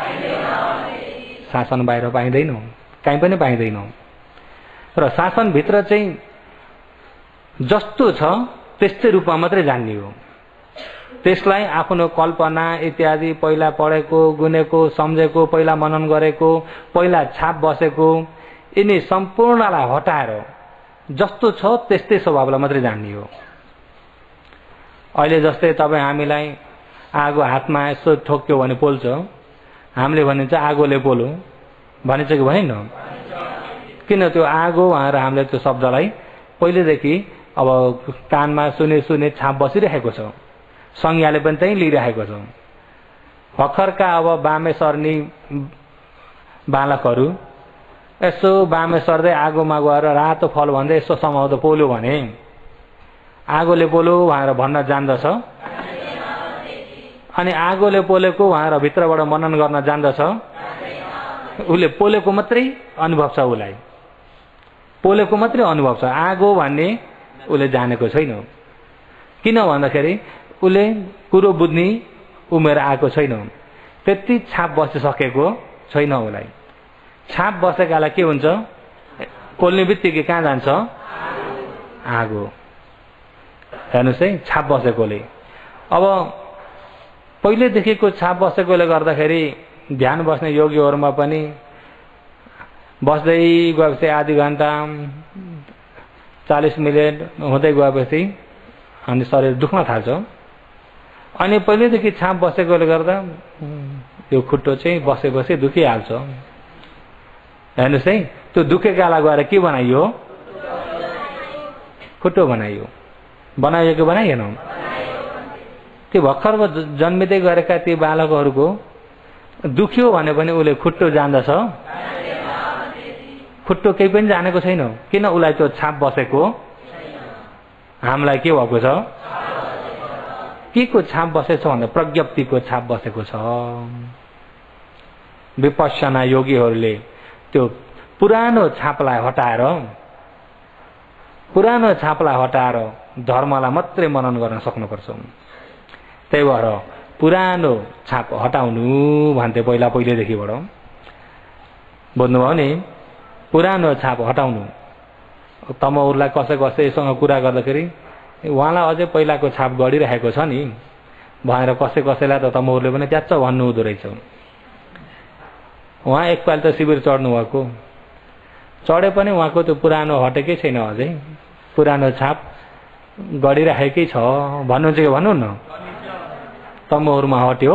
शासन बाहिर पाइँदैन, कहीँ पनि पाइँदैन। र शासनभित्र चाहिँ जस्तो छ त्यस्तै रूपमा मात्रै जान्ने हो। त्यसलाई आफ्नो कल्पना इत्यादि पहिला पढेको, गुनेको, सम्झेको, पहिला मनन गरेको, पहिला छाप बसेको यिनी सम्पूर्णलाई हटाएर जस्तो छ त्यस्तै स्वभावलाई मात्रै जान्ने हो। अहिले जस्तै तपाईँ हामीलाई आगो हातमा यसो ठोक्यो भने पोल्छ, हामीले भनिन्छ आगोले पोलो भनिन्छ कि भनेन? किन त्यो आगो भनेर हामीले त्यो शब्दलाई पहिलेदेखि अब कानमा सुने छाप बसिरहेको छ, संज्ञाले पनि त्यही लिइरहेको छ। भर्खरका अब बामे सर्ने बालकहरू यसो बामे सर्दै आगोमा गएर रातो फल भन्दै यसो समाउँदो पोल्यो भने आगोले पोलो भनेर भन्न जान्दछ, अनि आगोले पोलेको भनेर भित्रबाट मनन गर्न जान्दछ। उसले पोलेको मात्रै अनुभव छ, उसलाई पोलेको मात्रै अनुभव छ, आगो भन्ने उसले जानेको छैन। किन भन्दाखेरि उसले कुरो बुझ्ने उमेर आएको छैन, त्यति छाप बसिसकेको छैन उसलाई। छाप बसेकालाई के हुन्छ? पोल्ने बित्तिकै कहाँ जान्छ? आगो। हेर्नुहोस् है, छाप बसेकोले। अब पहिलेदेखिको छाप बसेकोले गर्दाखेरि ध्यान बस्ने योगीहरूमा पनि बस्दै गएपछि आधी घन्टा 40 मिनट हुँदै गएपछि अनि शरीर दुख्न थाल्छ। अनि पहिलेदेखि छाप बसेकोले गर्दा यो खुट्टो चाहिँ बसेपछि दुखिहाल्छ। हेर्नुहोस् है, त्यो दुखेकालाई गएर के बनाइयो? खुट्टो बनाइयो। बनाइयो कि बनाइएन? त्यो भर्खर जन्मिँदै गरेका ती बालकहरूको दुख्यो भने पनि उसले खुट्टो जान्दछ? खुट्टो केही पनि जानेको छैन। किन? उसलाई त्यो छाप बसेको। हामीलाई के भएको छ? के को छाप बसेको छ भन्दा प्रज्ञप्तिको छाप बसेको छ। विपश्यना योगीहरूले त्यो पुरानो छापलाई हटाएर धर्मलाई मात्रै मनन गर्न सक्नुपर्छ। त्यही भएर पुरानो छाप हटाउनु भन्थे पहिलेदेखिबाट। बुझ्नुभयो नि? पुरानो छाप हटाउनु। तमहरूलाई कसैसँग कुरा गर्दाखेरि उहाँलाई अझै पहिलाको छाप गढिरहेको छ नि भनेर कसैलाई त तमहरूले पनि ट्याच्च भन्नु हुँदो रहेछ। उहाँ एकपालि त शिविर चढ्नु भएको, चढे पनि उहाँको त्यो पुरानो हटेकै छैन, अझै पुरानो छाप गढिराखेकै छ। भन्नुहुन्छ कि भन्नु न? तमहरूमा हट्यो,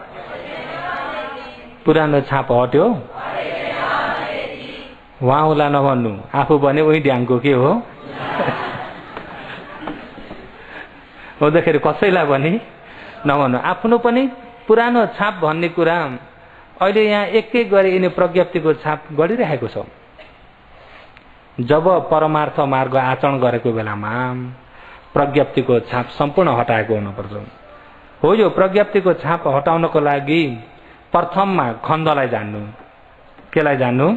पुरानो छाप हट्यो। उहाँलाई नभन्नु, आफू भने उही ड्याङको के हो हुँदाखेरि कसैलाई पनि नभन्नु। आफ्नो पनि पुरानो छाप भन्ने कुरा अहिले यहाँ एक एक गरी यिनी प्रज्ञप्तिको छाप गढिरहेको छ। जब परमार्थ मार्ग आचरण गरेको बेलामा प्रज्ञप्तिको छाप सम्पूर्ण हटाएको हुनुपर्छ। हो, यो प्रज्ञप्तिको छाप हटाउनको लागि प्रथममा खण्डलाई जान्नु। केलाई जान्नु?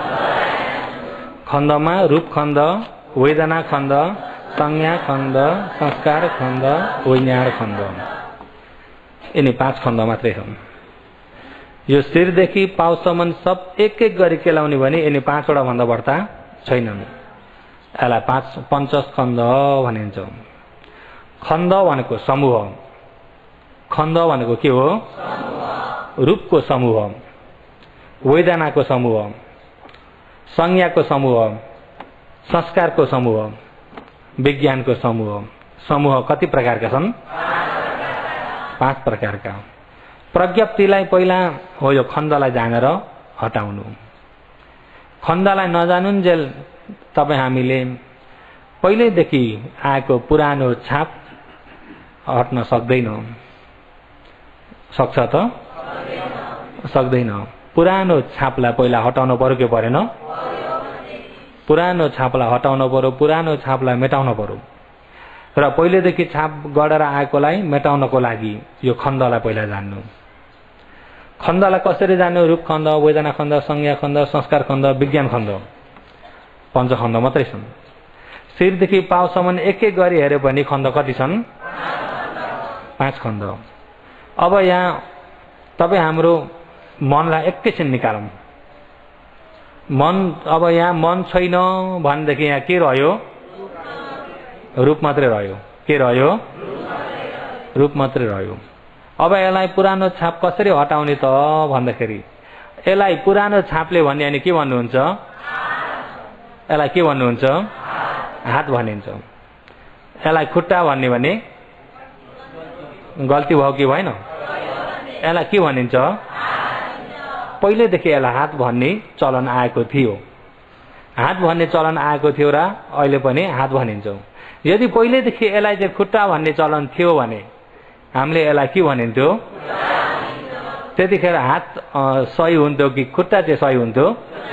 खण्डमा रूप खण्ड, वेदना खण्ड, संज्ञा खण्ड, संस्कार खण्ड, विज्ञान खण्ड। यिनी 5 खण्ड मात्रै छन्। यो शिरदेखि पाउसम्म सब एक एक गरी केलाउने भने यिनी 5वटा भन्दा बढ्ता छैनन्। यसलाई 5 पञ्चस्कन्ध भनिन्छ। खण्ड भनेको समूह। खण्ड भनेको के हो? रूपको समूह, वेदनाको समूह, संज्ञाको समूह, संस्कारको समूह, विज्ञानको समूह। समूह कति प्रकारका छन्? 5 प्रकारका। प्रज्ञप्तिलाई पहिला हो यो खण्डलाई जानेर हटाउनु। खण्डलाई नजानुन्जेल तपाईँ हामीले पहिल्यैदेखि आएको पुरानो छाप हट्न सक्दैन। सक्छ त? सक्दैन। पुरानो छापलाई पहिला हटाउन पर्यो कि परेन? पुरानो छापलाई हटाउन पर्यो, पुरानो छापलाई मेटाउन पर्यो। र पहिलेदेखि छाप गढेर आएकोलाई मेटाउनको लागि यो खण्डलाई पहिला जान्नु। खण्डलाई कसरी जान्नु? रूप खण्ड, वेदना खण्ड, संज्ञा खण्ड, संस्कार खण्ड, विज्ञान खण्ड। 5 खण्ड मात्रै छन्। शिरदेखि पाउसम्म एक एक गरी हेऱ्यो भने खण्ड कति छन्? 5 खण्ड। अब यहाँ तपाईँ हाम्रो मनलाई एकैछिन निकालौँ। मन, अब यहाँ मन छैन भनेदेखि यहाँ के रह्यो? रूप मात्रै रह्यो। के रह्यो? रूप मात्रै रह्यो। अब यसलाई पुरानो छाप कसरी हटाउने त भन्दाखेरि यसलाई पुरानो छापले भन्ने अनि के भन्नुहुन्छ? यसलाई के भन्नुहुन्छ? हात भनिन्छ। यसलाई खुट्टा भन्ने भने गल्ती भयो कि भएन? यसलाई के भनिन्छ? पहिलेदेखि यसलाई हात भन्ने चलन आएको थियो। हात भन्ने चलन आएको थियो र अहिले पनि हात भनिन्छ। यदि पहिलेदेखि यसलाई चाहिँ खुट्टा भन्ने चलन थियो भने हामीले यसलाई के भनिन्थ्यो? त्यतिखेर हात सही हुन्थ्यो कि खुट्टा चाहिँ सही हुन्थ्यो?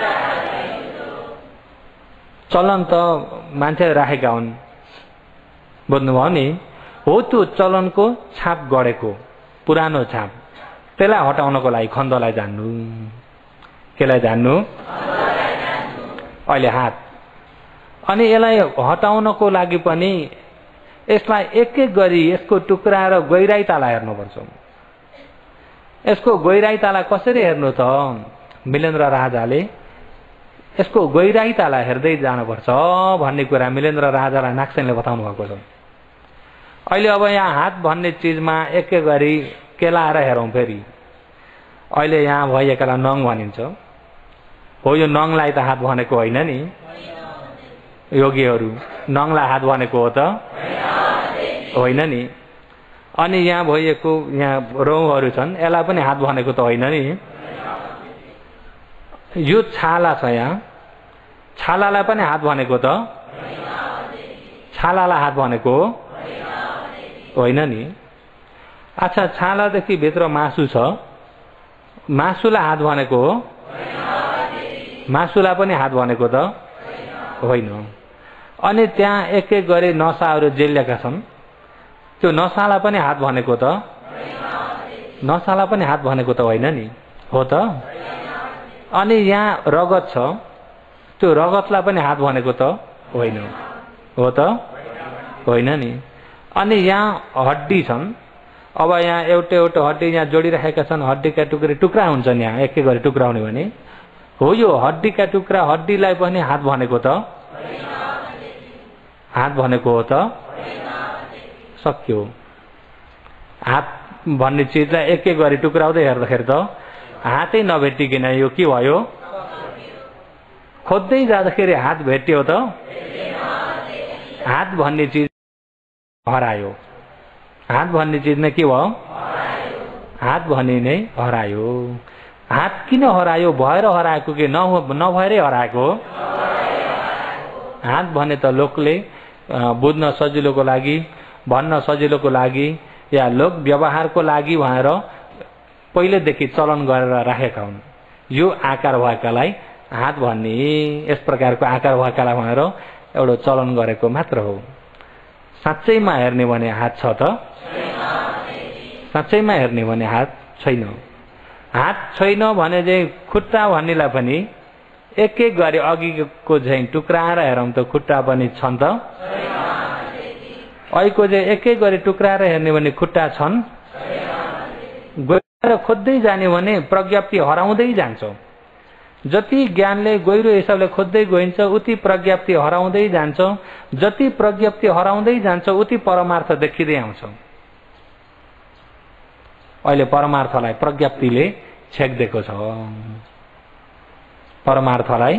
चलन त मान्छेले राखेका हुन्, बुझ्नुभयो नि? हो, त्यो चलनको छाप गढेको पुरानो छाप, त्यसलाई हटाउनको लागि खण्डलाई जान्नु। केलाई जान्नु? अहिले हात। अनि यसलाई हटाउनको लागि पनि यसलाई एक एक गरी यसको टुक्रा र गहिराई ताला हेर्नुपर्छ। यसको गहिराई ताला कसरी हेर्नु त? मिलेन्द्र राजाले यसको गहिराई ताला हेर्दै जानुपर्छ भन्ने कुरा मिलेन्द्र राजालाई नाक्सेनले बताउनु भएको छ। अहिले अब यहाँ हात भन्ने चिजमा एक एक गरी केलाएर हेरौँ फेरि। अहिले यहाँ भइएकालाई नङ भनिन्छ। हो, यो नङलाई त हात भनेको होइन नि। योगीहरू नङलाई हात भनेको हो त होइन नि। अनि यहाँ भइएको यहाँ रौँहरू छन्, यसलाई पनि हात भनेको त होइन नि। यो छाला छ, यहाँ छालालाई पनि हात भनेको त? छालालाई हात भनेको होइन नि। अच्छा, छालादेखि भित्र मासु छ, मासुलाई हात भनेको हो? मासुलाई पनि हात भनेको त होइन। अनि त्यहाँ एक एक गरी नसाहरू जेलिएका छन्, त्यो नसालाई पनि हात भनेको त? नसालाई पनि हात भनेको त होइन नि, हो त? अनि यहाँ रगत छ, त्यो रगतलाई पनि हात भनेको त होइन, हो त? होइन नि। अनि यहाँ हड्डी छन्, अब यहाँ एउटा एउटा हड्डी यहाँ जोडिराखेका छन्, हड्डीका टुक्रा हुन्छन् यहाँ एक एक गरी टुक्राउने भने। हो, यो हड्डीका टुक्रा हड्डीलाई पनि हात भनेको त? हात भनेको हो त? सक्यो। हात भन्ने चिजलाई एक एक गरी टुक्राउँदै हेर्दाखेरि त हातै नभेटिकन यो के भयो? खोज्दै जाँदाखेरि हात भेट्यो त? हात भन्ने चिज हरायो। हात भन्ने चिज नै के भयो? हात भन्ने नै हरायो। हात किन हरायो? भएर हराएको कि नभएरै हराएको? हात भने त लोकले बुझ्न सजिलोको लागि, भन्न सजिलोको लागि या लोक व्यवहारको लागि भनेर पहिलेदेखि चलन गरेर राखेका हुन्। यो आकार भएकालाई हात भन्ने, यस प्रकारको आकार भएकालाई भनेर एउटा चलन गरेको मात्र हो। साँच्चैमा हेर्ने भने हात छ त? साँच्चैमा हेर्ने भने हात छैन। हात छैन भने चाहिँ खुट्टा भन्नेलाई पनि एक एक गरी अघिको चाहिँ टुक्राएर हेरौँ त खुट्टा पनि छन् त? अहिलेको चाहिँ एक एक गरी टुक्राएर हेर्ने भने खुट्टा छन्? गएर खोज्दै जाने भने प्रज्ञप्ति हराउँदै जान्छ। जति ज्ञानले गहिरो हिसाबले खोज्दै गइन्छ उति प्रज्ञप्ति हराउँदै जान्छ। जति प्रज्ञप्ति हराउँदै जान्छ उति परमार्थ देखिँदै आउँछ। अहिले परमार्थलाई प्रज्ञप्तिले छेक्दिएको छ। परमार्थलाई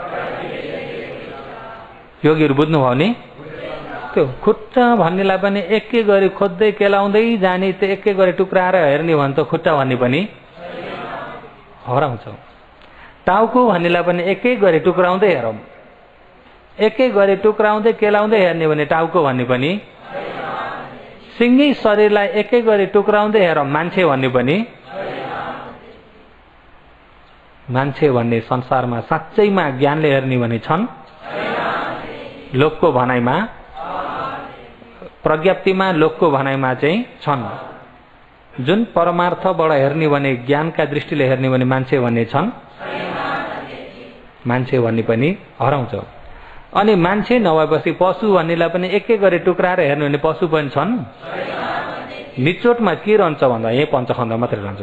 योगीहरू बुझ्नुभयो नि? त्यो खुट्टा भन्नेलाई पनि एक एक गरी खोज्दै केलाउँदै जाने, त्यो एक एक गरी टुक्राएर हेर्ने भने त खुट्टा भन्ने पनि हराउँछ। टाउको भन्नेलाई पनि एक एक गरी टुक्राउँदै हेरौँ, एक एक गरी टुक्राउँदै केलाउँदै हेर्ने भने टाउको भन्ने पनि, सिङ्गै शरीरलाई एक एक गरी टुक्राउँदै हेरौँ मान्छे भन्ने पनि, मान्छे भन्ने संसारमा साँच्चैमा ज्ञानले हेर्ने भने छन्? लोकको भनाइमा, प्रज्ञप्तिमा, लोकको भनाइमा चाहिँ छन्। जुन परमार्थबाट हेर्ने भने, ज्ञानका दृष्टिले हेर्ने भने मान्छे भन्ने छन्? मान्छे भन्ने पनि हराउँछ। अनि मान्छे नभएपछि पशु भन्नेलाई पनि एक एक गरी टुक्राएर हेर्ने भने पशु पनि छन्? निचोटमा के रहन्छ भन्दा यही पञ्चखण्ड मात्रै रहन्छ।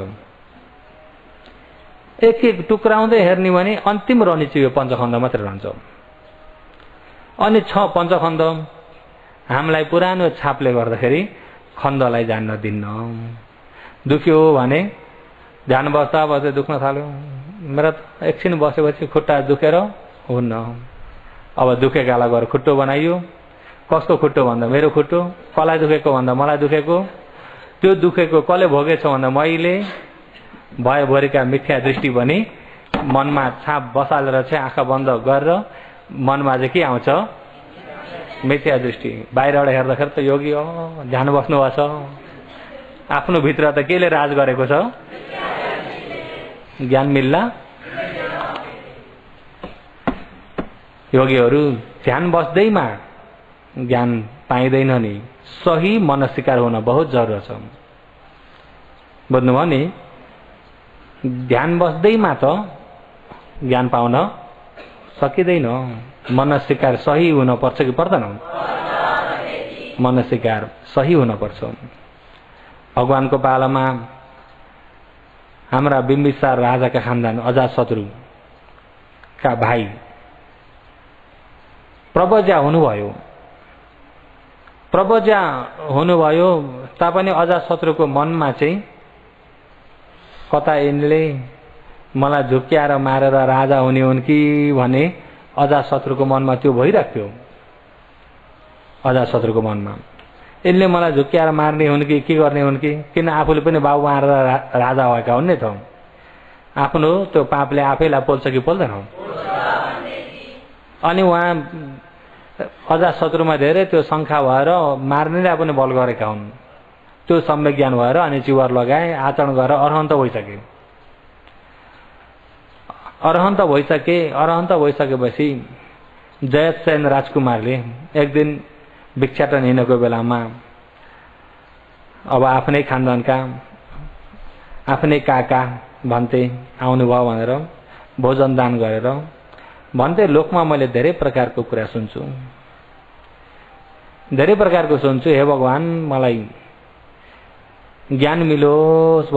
एक एक टुक्राउँदै हेर्ने भने अन्तिम रहने चाहिँ यो पञ्चखण्ड मात्रै रहन्छ। अनि छ पञ्चखण्ड, हामीलाई पुरानो छापले गर्दाखेरि खण्डलाई जान्न दिन्न। दुख्यो भने ध्यान बस्दा बस्दै दुख्न थाल्यो, मेरो एकछिन बसेपछि खुट्टा दुखेर हुन्न। अब दुखेकालाई गएर खुट्टो बनाइयो। कसको खुट्टो भन्दा मेरो खुट्टो, कसलाई दुखेको भन्दा मलाई दुखेको। त्यो दुखेको कसले भोगेछ भन्दा मैले। भयभरिका मिथ्या दृष्टि पनि मनमा छाप बसालेर चाहिँ आँखा बन्द गरेर मनमा चाहिँ के आउँछ? मिथ्या दृष्टि। बाहिरबाट हेर्दाखेरि त योगी हो, ध्यान बस्नुभएको छ, आफ्नो भित्र त केले राज गरेको छ? ज्ञान मिल्ला। योगीहरू ध्यान बस्दैमा ज्ञान पाइँदैन नि। सही मनस्थिकार हुन बहुत जरुरत छ। बुझ्नुभयो नि? ध्यान बस्दैमा त ज्ञान पाउन सकिँदैन। मनस्थिकार सही हुन पर्छ कि पर्दैन? मनस्थिकार सही हुन पर्छ। भगवानको पालामा हाम्रा बिम्बिसार राजाका खानदान अजातशत्रुका भाइ प्रबजा हुनुभयो। प्रबजा हुनुभयो तापनि अजातशत्रुको मनमा चाहिँ कता यिनले मलाई झुक्क्याएर मारेर राजा हुने हुन् कि भने अजातशत्रुको मनमा त्यो भइरहेको थियो। अजातशत्रुको मनमा यिनले मलाई झुक्क्याएर मार्ने हुन् कि के गर्ने हुन् कि, किन आफूले पनि बाबु मारेर राजा भएका हुन् नि त। आफ्नो त्यो पापले आफैलाई पोल्छ कि पोल्दैन? अनि उहाँ अजातशत्रुमा धेरै त्यो शङ्का भएर मार्नेलाई पनि बल गरेका हुन्। त्यो सम्यक ज्ञान भएर अनि चिवर लगाए, आचरण गरेर अरहन्त भइसके। अरहन्त भइसकेपछि जयसेन राजकुमारले एक दिन भिक्षाटन हिँडेको बेलामा अब आफ्नै खानदानका आफ्नै काका भन्थे आउनुभयो भनेर भोजन दान गरेर भन्थे, लोकमा मैले धेरै प्रकारको कुरा सुन्छु, धेरै प्रकारको सुन्छु। हे भगवान, मलाई ज्ञान मिलोस्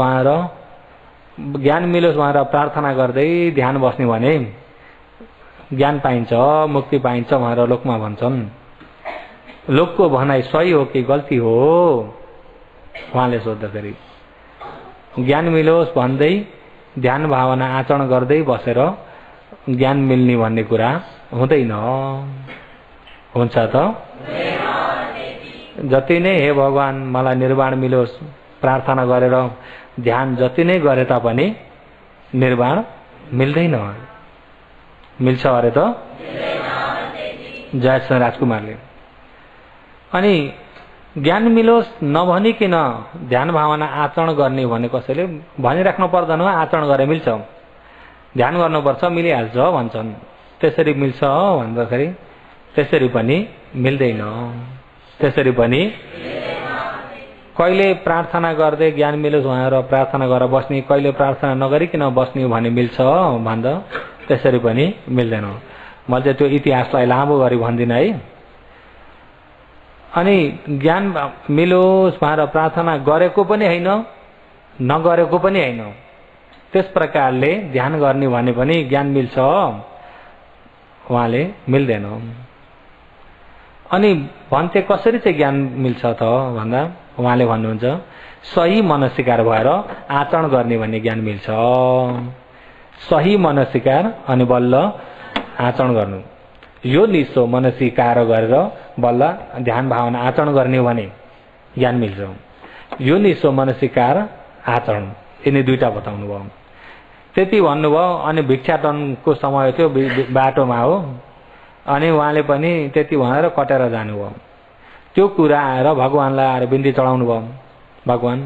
भनेर प्रार्थना गर्दै ध्यान बस्ने भने ज्ञान पाइन्छ, मुक्ति पाइन्छ भनेर लोकमा भन्छन्। लोकको भनाइ सही हो कि गल्ती हो? उहाँले सोद्धाखेरि ज्ञान मिलोस् भन्दै ध्यान भावना आचरण गर्दै बसेर ज्ञान मिल्ने भन्ने कुरा हुँदैन। हुन्छ त? जति नै हे भगवान मलाई निर्वाण मिलोस् प्रार्थना गरेर ध्यान जति नै गरे तापनि निर्वाण मिल्दैन। मिल्छ अरे त? जयसेन राजकुमारले। अनि ज्ञान मिलोस् नभनिकन ध्यान भावना आचरण गर्ने भने कसैले भनिराख्नु पर्दैन, आचरण गरे मिल्छ, ध्यान गर्नुपर्छ मिलिहाल्छ भन्छन्। त्यसरी मिल्छ भन्दाखेरि त्यसरी पनि मिल्दैन। त्यसरी पनि कहिले प्रार्थना गर्दै ज्ञान मिलोस् भनेर प्रार्थना गरेर बस्ने, कहिले प्रार्थना नगरिकन बस्ने भने मिल्छ भन्दा त्यसरी पनि मिल्दैन। मैले चाहिँ त्यो इतिहासलाई लामो गरी भन्दिनँ है। अनि ज्ञान मिलोस् भनेर प्रार्थना गरेको पनि होइन, नगरेको पनि होइन। त्यस प्रकारले ध्यान गर्ने भने पनि ज्ञान मिल्छ, उहाँले मिल्दैन। अनि भन्थे कसरी चाहिँ ज्ञान मिल्छ त भन्दा उहाँले भन्नुहुन्छ सही मनस्थिकार भएर आचरण गर्ने भन्ने ज्ञान मिल्छ। सही मनस्थिकार अनि बल्ल आचरण गर्नु। यो निसो मनस्थिकार गरेर बल्ल ध्यान भावना आचरण गर्ने भने ज्ञान मिल्छ। यो निसो मनस्थिकार आचरण यिनी दुईटा बताउनु भयो। त्यति भन्नुभयो। अनि भिक्षाटनको समय थियो, बाटोमा हो। अनि उहाँले पनि त्यति भनेर कटेर जानुभयो। त्यो कुरा आएर भगवानलाई आएर बिन्ती चढाउनु भयो। भगवान,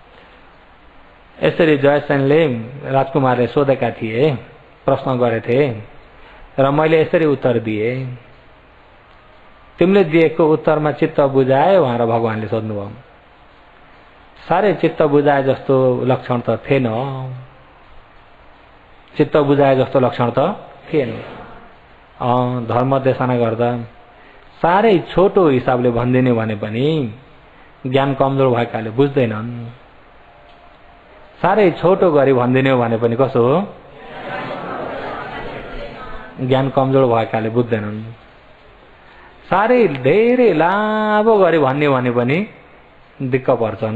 यसरी जयसेनले राजकुमारले सोधेका थिए, प्रश्न गरेथे र मैले यसरी उत्तर दिए, तिमीले दिएको उत्तरमा चित्त बुझाए भनेर भगवानले सोध्नुभयो। साह्रै चित्त बुझाए जस्तो लक्षण त थिएन। चित्त बुझाए जस्तो लक्षण त थिएन। धर्म देशना गर्दा साह्रै छोटो हिसाबले भनिदिने भने पनि ज्ञान कमजोर भएकाले बुझ्दैनन्। साह्रै छोटो गरी भनिदिने भने पनि कसो हो? ज्ञान कमजोर भएकाले बुझ्दैनन्। साह्रै धेरै लामो गरी भन्ने भने पनि दिक्क पर्छन्।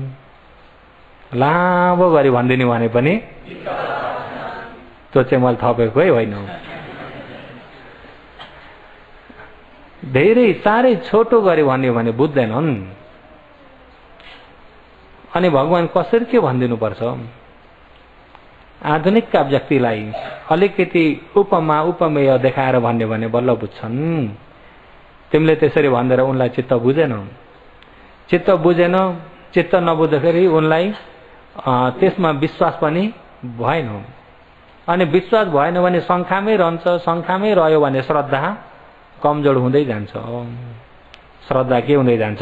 लामो गरी भनिदिने भने पनि त्यो चाहिँ मैले थपेको है होइन। धेरै साह्रै छोटो गरे भन्यो भने बुझ्दैनन्। अनि भगवान कसरी के भनिदिनुपर्छ? आधुनिकका व्यक्तिलाई अलिकति उपमा उपमेय देखाएर भन्यो भने बल्ल बुझ्छन्। तिमीले त्यसरी भन्दै उनलाई चित्त बुझेन। चित्त बुझेन, चित्त नबुझ्दाखेरि उनलाई त्यसमा विश्वास पनि भएन। अनि विश्वास भएन भने शङ्खामै रहन्छ। शङ्खामै रह्यो भने श्रद्धा कमजोर हुँदै जान्छ। श्रद्धा के हुँदै जान्छ?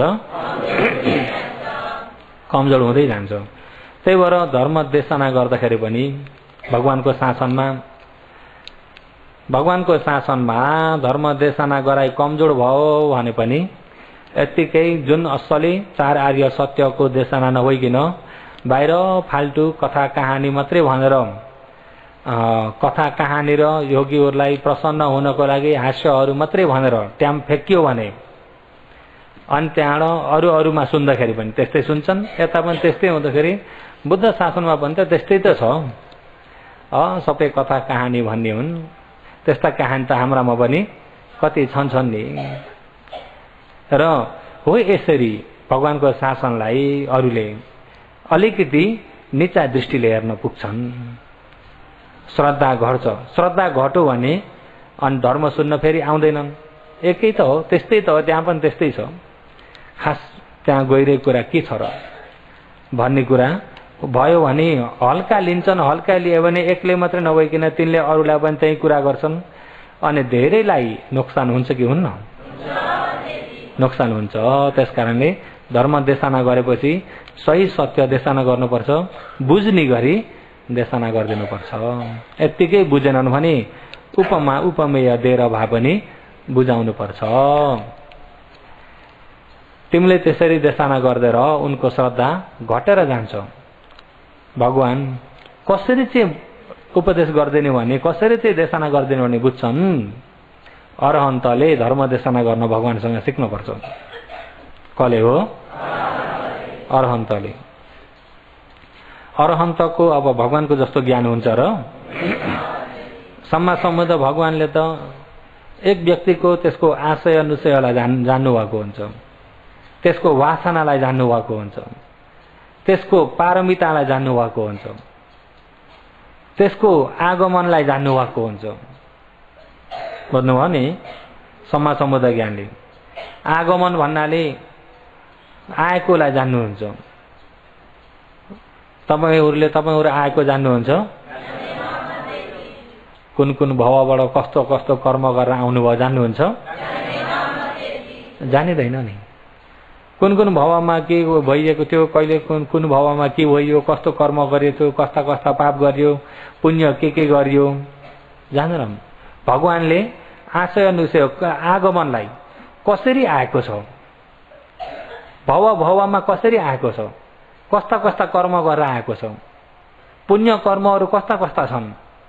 कमजोर हुँदै जान्छ। त्यही भएर धर्म देशना गर्दाखेरि पनि भगवानको शासनमा धर्म देशना गराई कमजोर भयो भने पनि यत्तिकै जुन असली 4 आर्य सत्यको देशना नभइकन बाहिर फाल्टु कथा कहानी मात्रै भनेर कथा कहानी र योगीहरूलाई प्रसन्न हुनको लागि हास्यहरू मात्रै भनेर ट्याम फ्याँकियो भने अनि त्यहाँबाट अरूमा सुन्दाखेरि पनि त्यस्तै सुन्छन्, यता पनि त्यस्तै हुँदाखेरि बुद्ध शासनमा पनि त त्यस्तै त छ। सबै कथा कहानी भन्ने हुन्। त्यस्ता कहानी त हाम्रामा पनि कति छन् नि। र हो यसरी भगवानको शासनलाई अरूले अलिकति नीचा दृष्टिले हेर्न पुग्छन्। श्रद्धा घट्छ। श्रद्धा घट्यो भने अनि धर्म सुन्न फेरि आउँदैनन्। एकै त हो, त्यस्तै त हो, त्यहाँ पनि त्यस्तै छ। खास त्यहाँ गइरहेको कुरा के छ र भन्ने कुरा भयो भने हल्का लिन्छन्। हल्का लियो भने एकले मात्रै नभइकन तिनले अरूलाई पनि त्यही कुरा गर्छन् अनि धेरैलाई नोक्सान हुन्छ कि हुन्न? नोक्सान हुन्छ। त्यसकारणले धर्म देशना गरेपछि सही सत्य देशना गर्नुपर्छ। बुझ्ने गरी देशना गरिदिनुपर्छ। यत्तिकै बुझेनन् भने उपमा उपमेय दिएर भए पनि बुझाउनु पर्छ। तिमीले त्यसरी देशना गर्दै रह, उनको श्रद्धा घटेर जान्छ। भगवान कसरी चाहिँ उपदेश गर्दैन भने, कसरी चाहिँ देशना गर्दैन भने बुझ्छन्। अरहन्तले धर्म देशना गर्न भगवानसँग सिक्नुपर्छ। कसले हो? अरहन्तले। अरहन्तको अब भगवानको जस्तो ज्ञान हुन्छ र? सम्म त भगवानले त एक व्यक्तिको त्यसको आशय अनुशयलाई जान्नु भएको हुन्छ, त्यसको वासनालाई जान्नु भएको हुन्छ, त्यसको पारमितालाई जान्नु भएको हुन्छ, त्यसको आगमनलाई जान्नु भएको हुन्छ। बुझ्नुभयो नि? समुदाय ज्ञानले आगमन भन्नाले आएकोलाई जान्नुहुन्छ। तपाईहरु आएको जान्नुहुन्छ? कुन कुन भावबाट कस्तो कस्तो कर्म गरेर आउनुभयो जान्नुहुन्छ? जानिदैन नि। कुन कुन भावमा के भइएको थियो, कहिले कुन भावमा के भइयो, कस्तो कर्म गरियो, कस्ता कस्ता पाप गरियो, पुण्य के गरियो जान्दैनन्। भगवानले आशय अनुशय आगमनलाई कसरी आएको छ, भावमा कसरी आएको छ, कस्ता कस्ता कर्म गरेर आएको छ, पुण्य कर्महरू कस्ता कस्ता छन्,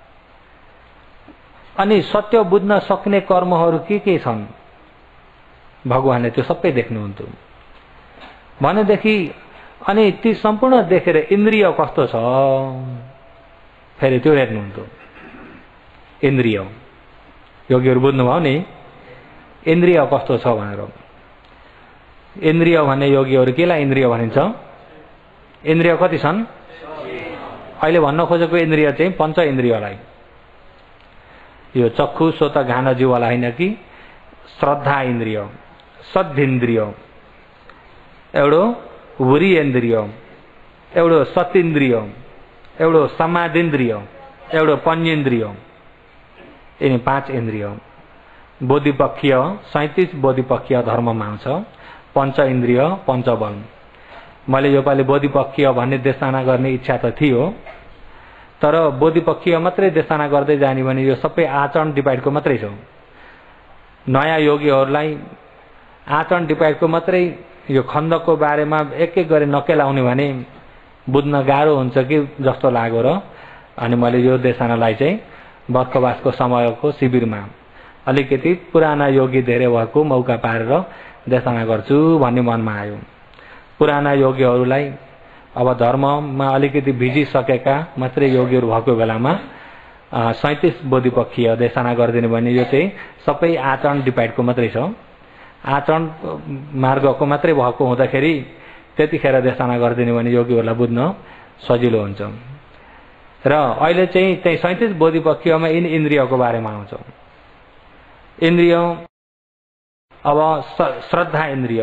अनि सत्य बुझ्न सक्ने कर्महरू के छन्, भगवानले त्यो सबै देख्नुहुन्थ्यो। भनेदेखि अनि ती सम्पूर्ण देखेर इन्द्रिय कस्तो छ फेरि त्यो हेर्नुहुन्थ्यो। इन्द्रिय योगीहरू बुझ्नुभयो नि, इन्द्रिय कस्तो छ भनेर। इन्द्रिय भने योगीहरू केलाई इन्द्रिय भनिन्छ? इन्द्रिय कति छन्? अहिले भन्न खोजेको इन्द्रिय चाहिँ पञ्च इन्द्रियलाई, यो चक्षु सोत घान जीवलाई होइन कि, श्रद्धा इन्द्रिय, सद्इन्द्रिय, एउटो वीर्येन्द्रिय, एउटो सतीन्द्रिय, एउटो समाधिन्द्रिय, एउटो पञ्चेन्द्रिय, यिनी 5 इन्द्रिय। बोधिपक्षीय 37 बोधिपक्षीय धर्ममा आउँछ पञ्च इन्द्रिय पञ्चबल। मैले योपालि बोधिपक्षीय भन्ने देशना गर्ने इच्छा त थियो, तर बोधिपक्षीय मात्रै देशना गर्दै जाने भने यो सबै आचरण डिपाइडको मात्रै छ। नयाँ योगीहरूलाई आचरण डिपाइडको मात्रै यो खण्डको बारेमा एक एक गरी नकेलाउने भने बुझ्न गाह्रो हुन्छ कि जस्तो लाग्यो र अनि मैले यो देशनालाई चाहिँ बर्खवासको समयको शिविरमा अलिकति पुराना योगी धेरै भएको मौका पारेर देशना गर्छु भन्ने मनमा आयो। पुराना योगीहरूलाई अब धर्ममा अलिकति भिजिसकेका मात्रै योगीहरू भएको बेलामा 37 बोधिपक्षीय देशना गरिदिनु भने यो चाहिँ सबै आचरण डिपाइडको मात्रै छ। आचरण मार्गको मात्रै भएको हुँदाखेरि त्यतिखेर देशना गरिदिने भने योगीहरूलाई बुझ्न सजिलो हुन्छ। र अहिले चाहिँ 37 बोधिपक्षमा यिन इन्द्रियको बारेमा आउँछ। इन्द्रिय अब श्रद्धा इन्द्रिय,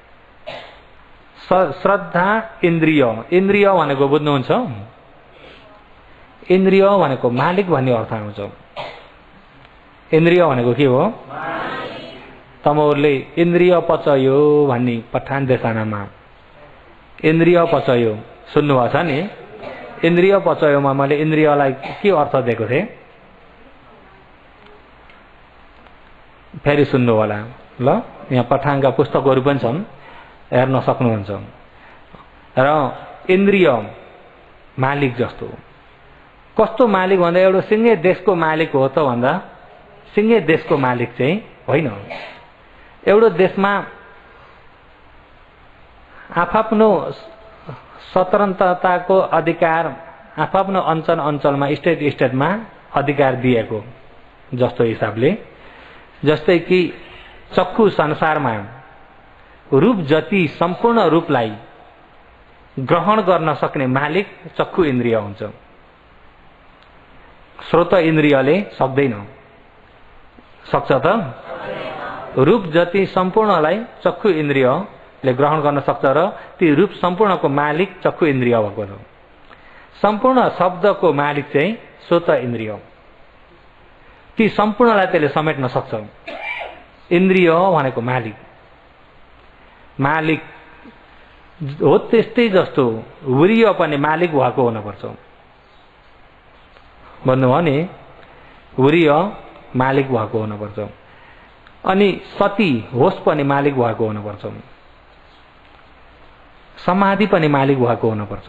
श्रद्धा इन्द्रिय। इन्द्रिय भनेको बुझ्नुहुन्छ? इन्द्रिय भनेको मालिक भन्ने अर्थ आउँछ। इन्द्रिय भनेको के हो? तमोरले इन्द्रिय पचयो भन्ने पठान देशनामा इन्द्रिय पचयो सुन्नुभएको छ नि? इन्द्रिय पचयोमा मैले इन्द्रियलाई के अर्थ दिएको थिएँ? फेरि सुन्नु होला ल। यहाँ पठानका पुस्तकहरू पनि छन्, हेर्न सक्नुहुन्छ। र इन्द्रिय मालिक जस्तो, कस्तो मालिक भन्दा एउटा सिङ्गे देशको मालिक हो त भन्दा सिङ्गे देशको मालिक चाहिँ होइन। एउटा देशमा आफआफ्नो स्वतन्त्रताको अधिकार आफआफ्नो अञ्चलमा स्टेटमा अधिकार दिएको जस्तो हिसाबले, जस्तै कि चक्षु संसारमा रूप जति सम्पूर्ण रूपलाई ग्रहण गर्न सक्ने मालिक चक्षु इन्द्रिय हुन्छ। श्रोत इन्द्रियले सक्दैन, सक्छ त? रूप जति सम्पूर्णलाई चक्षु इन्द्रियले ग्रहण गर्न सक्छ र ती रूप सम्पूर्णको मालिक चक्षु इन्द्रिय भएको छ। सम्पूर्ण शब्दको मालिक चाहिँ श्रोत इन्द्रिय, ती सम्पूर्णलाई त्यसले समेट्न सक्छ। इन्द्रिय भनेको मालिक, मालिक हो। त्यस्तै जस्तो वीर्य पनि मालिक भएको हुनुपर्छ। भन्नुभयो नि, वीर्य मालिक भएको हुनुपर्छ। अनि सती होस पनि मालिक भएको हुनुपर्छ। समाधि पनि मालिक भएको हुनुपर्छ।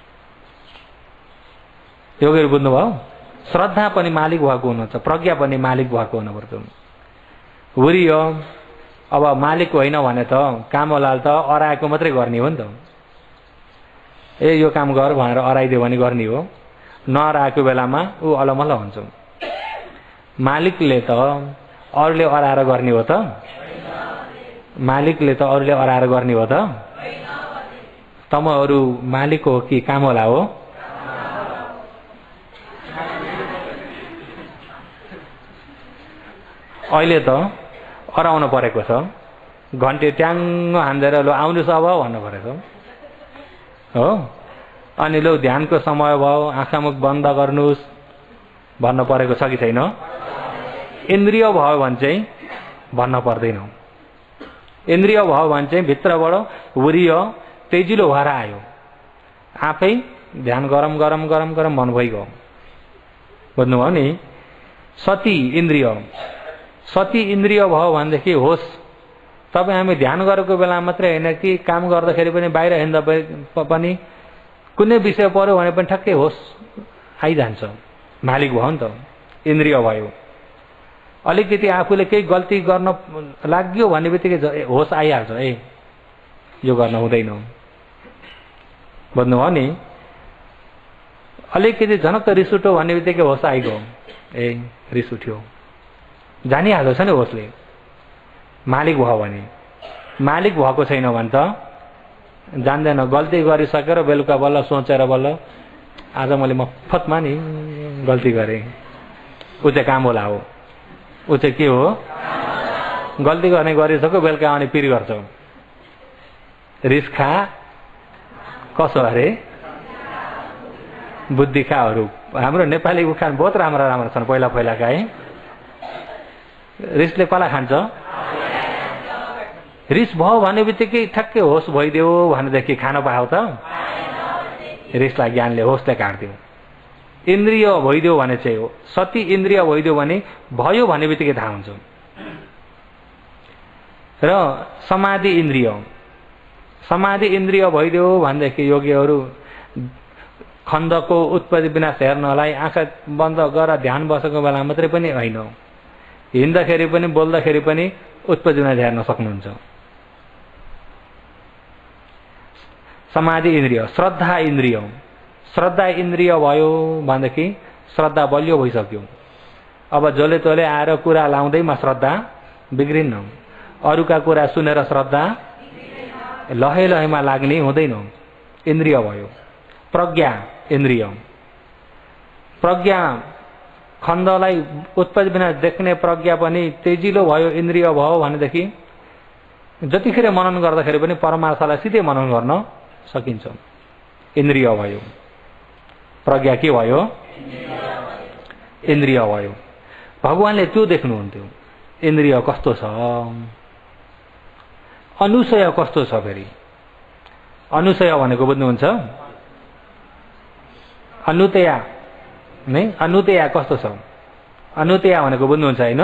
योगीहरू बुझ्नुभयो? श्रद्धा पनि मालिक भएको हुनुहुन्छ, प्रज्ञा पनि मालिक भएको हुनुपर्छ। वीर्य अब मालिक होइन भने त कामलाल त अराएको मात्रै गर्ने हो नि त। ए यो काम गर भनेर अराइदियो भने गर्ने हो, नअराएको बेलामा ऊ अलमल्ल हुन्छ। मालिकले त अरूले अराएर गर्ने हो त? मालिकले त अरूले अराएर गर्ने हो त? तमहरू मालिक हो कि कामला हो? अहिले त अराउन परेको छ। घन्टे ट्याङ्ग हान्देर लो आउनुहोस् अब भन्नु परेको हो। अनि लो ध्यानको समय भयो, आँखा मुख बन्द गर्नुहोस् भन्नु परेको छ कि छैन? इन्द्रिय भयो भने चाहिँ भन्न पर्दैन। इन्द्रिय भयो भने चाहिँ भित्रबाट वीर्य तेजिलो भएर आयो, आफै ध्यान गरम गरम गरम गरम मन भइगयो। बुझ्नुभयो नि? सती इन्द्रिय, सती इन्द्रिय भयो भनेदेखि होस्। तपाईँ हामी ध्यान गरेको बेला मात्रै होइन कि काम गर्दाखेरि पनि, बाहिर हिँड्दा पनि कुनै विषय पर्यो भने पनि ठ्याक्कै होस् आइजान्छ। मालिक भयो नि त, इन्द्रिय भयो। अलिकति आफूले केही गल्ती गर्न लाग्यो भन्ने बित्तिकै होस आइहाल्छ, ए यो गर्न हुँदैन। बुझ्नुभयो नि? अलिकति झनक्क रिस उठ्यो भन्ने बित्तिकै होस आइगयो, ए रिस उठ्यो, जानिहाल्छ नि होसले। मालिक भयो भने। मालिक भएको छैन भने त जान्दैन। गल्ती गरिसकेर बेलुका बल्ल सोचेर बल्ल आज मैले मफतमा नि गल्ती गरेँ, ऊ चाहिँ काम होला हो। ऊ चाहिँ के हो? गल्ती गर्ने गरिसक्यो, बेलुका आउने पिर गर्छ। रिस खा कसो अरे? बुद्धि खाहरू। हाम्रो नेपाली उखान बहुत राम्रा राम्रा छन् पहिला पहिलाका है। रिसले कसलाई खान्छ? रिस भयो भने बित्तिकै ठ्याक्कै होस भइदियो भनेदेखि खान पायो त? रिसलाई ज्ञानले होसले काट्दियो। इन्द्रिय भइदियो भने चाहिँ हो, सती इन्द्रिय भइदियो भने भयो भन्ने बित्तिकै थाहा हुन्छ। र समाधि इन्द्रिय, समाधि इन्द्रिय भइदियो भनेदेखि योगीहरू खण्डको उत्पत्ति विनाश हेर्नलाई आँखा बन्द गरेर ध्यान बसेको बेला मात्रै पनि होइन, हिँड्दाखेरि पनि बोल्दाखेरि पनि उत्पत्ति विनाश हेर्न सक्नुहुन्छ। समाधि इन्द्रिय। श्रद्धा इन्द्रिय, श्रद्धा इन्द्रिय भयो भनेदेखि श्रद्धा बलियो भइसक्यो। अब जसले तसले आएर कुरा लाउँदैमा श्रद्धा बिग्रिन्न। अरूका कुरा सुनेर श्रद्धा लहे लहेमा लाग्ने हुँदैन। इन्द्रिय भयो। प्रज्ञा इन्द्रिय। प्रज्ञा खण्डलाई उत्पत्ति बिना देख्ने प्रज्ञा पनि तेजिलो भयो, इन्द्रिय भयो भनेदेखि जतिखेर मनन गर्दाखेरि पनि परमार्थलाई सिधै मनन गर्न सकिन्छ। इन्द्रिय भयो। प्रज्ञा के भयो? इन्द्रिय भयो। भगवानले त्यो देख्नुहुन्थ्यो इन्द्रिय कस्तो छ, अनुशय कस्तो छ। फेरि अनुशय भनेको बुझ्नुहुन्छ? अनुतया नै, अनुतया कस्तो छ? अनुतया भनेको बुझ्नुहुन्छ होइन?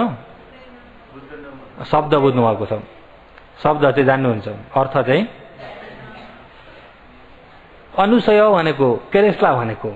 शब्द बुझ्नु भएको छ, शब्द चाहिँ जान्नुहुन्छ, अर्थ चाहिँ अनुशय भनेको केलेसला भनेको।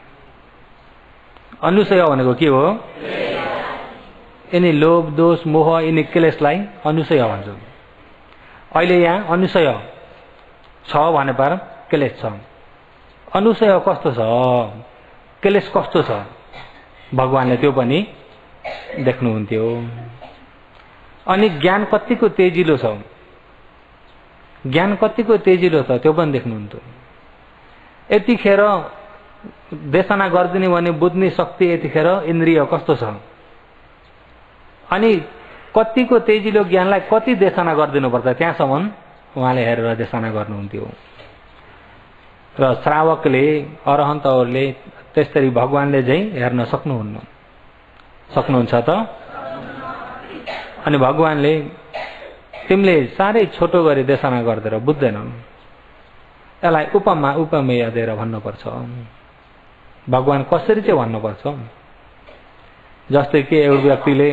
अनुशय भनेको के हो? यिनी लोभ दोष मोह यिनी केलेसलाई अनुशय भन्छ। अहिले यहाँ अनुशय छ भने पर केलेस छ। अनुशय कस्तो छ, केलेस कस्तो छ, भगवानले त्यो पनि देख्नुहुन्थ्यो। अनि ज्ञान कतिको तेजिलो छ, ज्ञान कतिको तेजिलो छ त्यो पनि देख्नुहुन्थ्यो। यतिखेर देशना गरिदिने भने बुझ्ने शक्ति यतिखेर इन्द्रिय कस्तो छ, अनि कतिको तेजिलो ज्ञानलाई कति देशना गरिदिनु पर्छ त्यहाँसम्म उहाँले हेरेर देशना गर्नुहुन्थ्यो। र श्रावकले अरहन्तहरूले त्यसरी भगवानले चाहिँ हेर्न सक्नुहुन्न, सक्नुहुन्छ त? अनि भगवानले तिमीले साह्रै छोटो गरी देशना गरिदिएर बुझ्दैनौ, यसलाई उपमा उपमेय दिएर भन्नुपर्छ। भगवान कसरी चाहिँ भन्नुपर्छ? जस्तै कि एउटा व्यक्तिले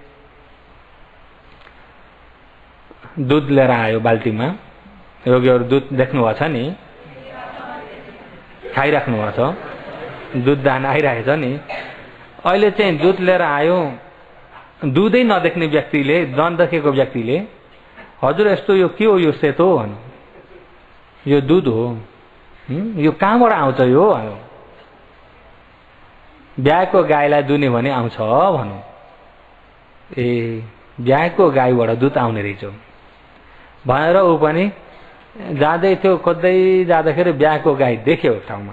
दूध लिएर आयो बाल्टीमा, योगीहरू दूध देख्नुभएको छ नि, खाइराख्नु भएको छ, दूध दान आइरहेछ नि। अहिले चाहिँ दूध लिएर आयो, दुधै नदेख्ने व्यक्तिले, नदेखेको व्यक्तिले हजुर यस्तो यो के हो, यो सेतो भन्यो, यो दूध हो, यो कहाँबाट आउँछ यो भन्यो। ब्याएको गाईलाई दुने भने आउँछ भनौँ, ए ब्याएको गाईबाट दुध आउने रहेछ भनेर ऊ पनि जाँदै थियो, खोज्दै जाँदाखेरि ब्याएको गाई देख्यो ठाउँमा,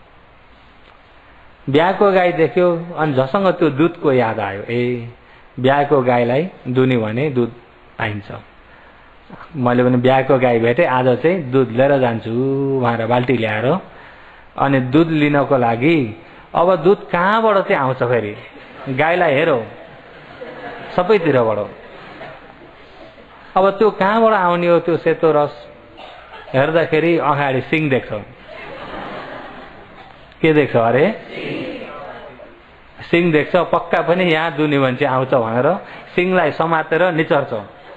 ब्याएको गाई देख्यो। अनि झसँग त्यो दुधको याद आयो, ए ब्याएको गाईलाई दुने भने दुध पाइन्छ, मैले पनि ब्याएको गाई भेटेँ, आज चाहिँ दुध लिएर जान्छु भनेर बाल्टी ल्याएर अनि दुध लिनको लागि अब दुध कहाँबाट चाहिँ आउँछ? फेरि गाईलाई हेरौ सबैतिरबाट, अब त्यो कहाँबाट आउने हो त्यो सेतो रस? हेर्दाखेरि अगाडि सिङ देख्छ। के देख्छ अरे? सिङ देख्छ। पक्का पनि यहाँ दुने भने चाहिँ आउँछ भनेर सिङलाई समातेर निचर्छ।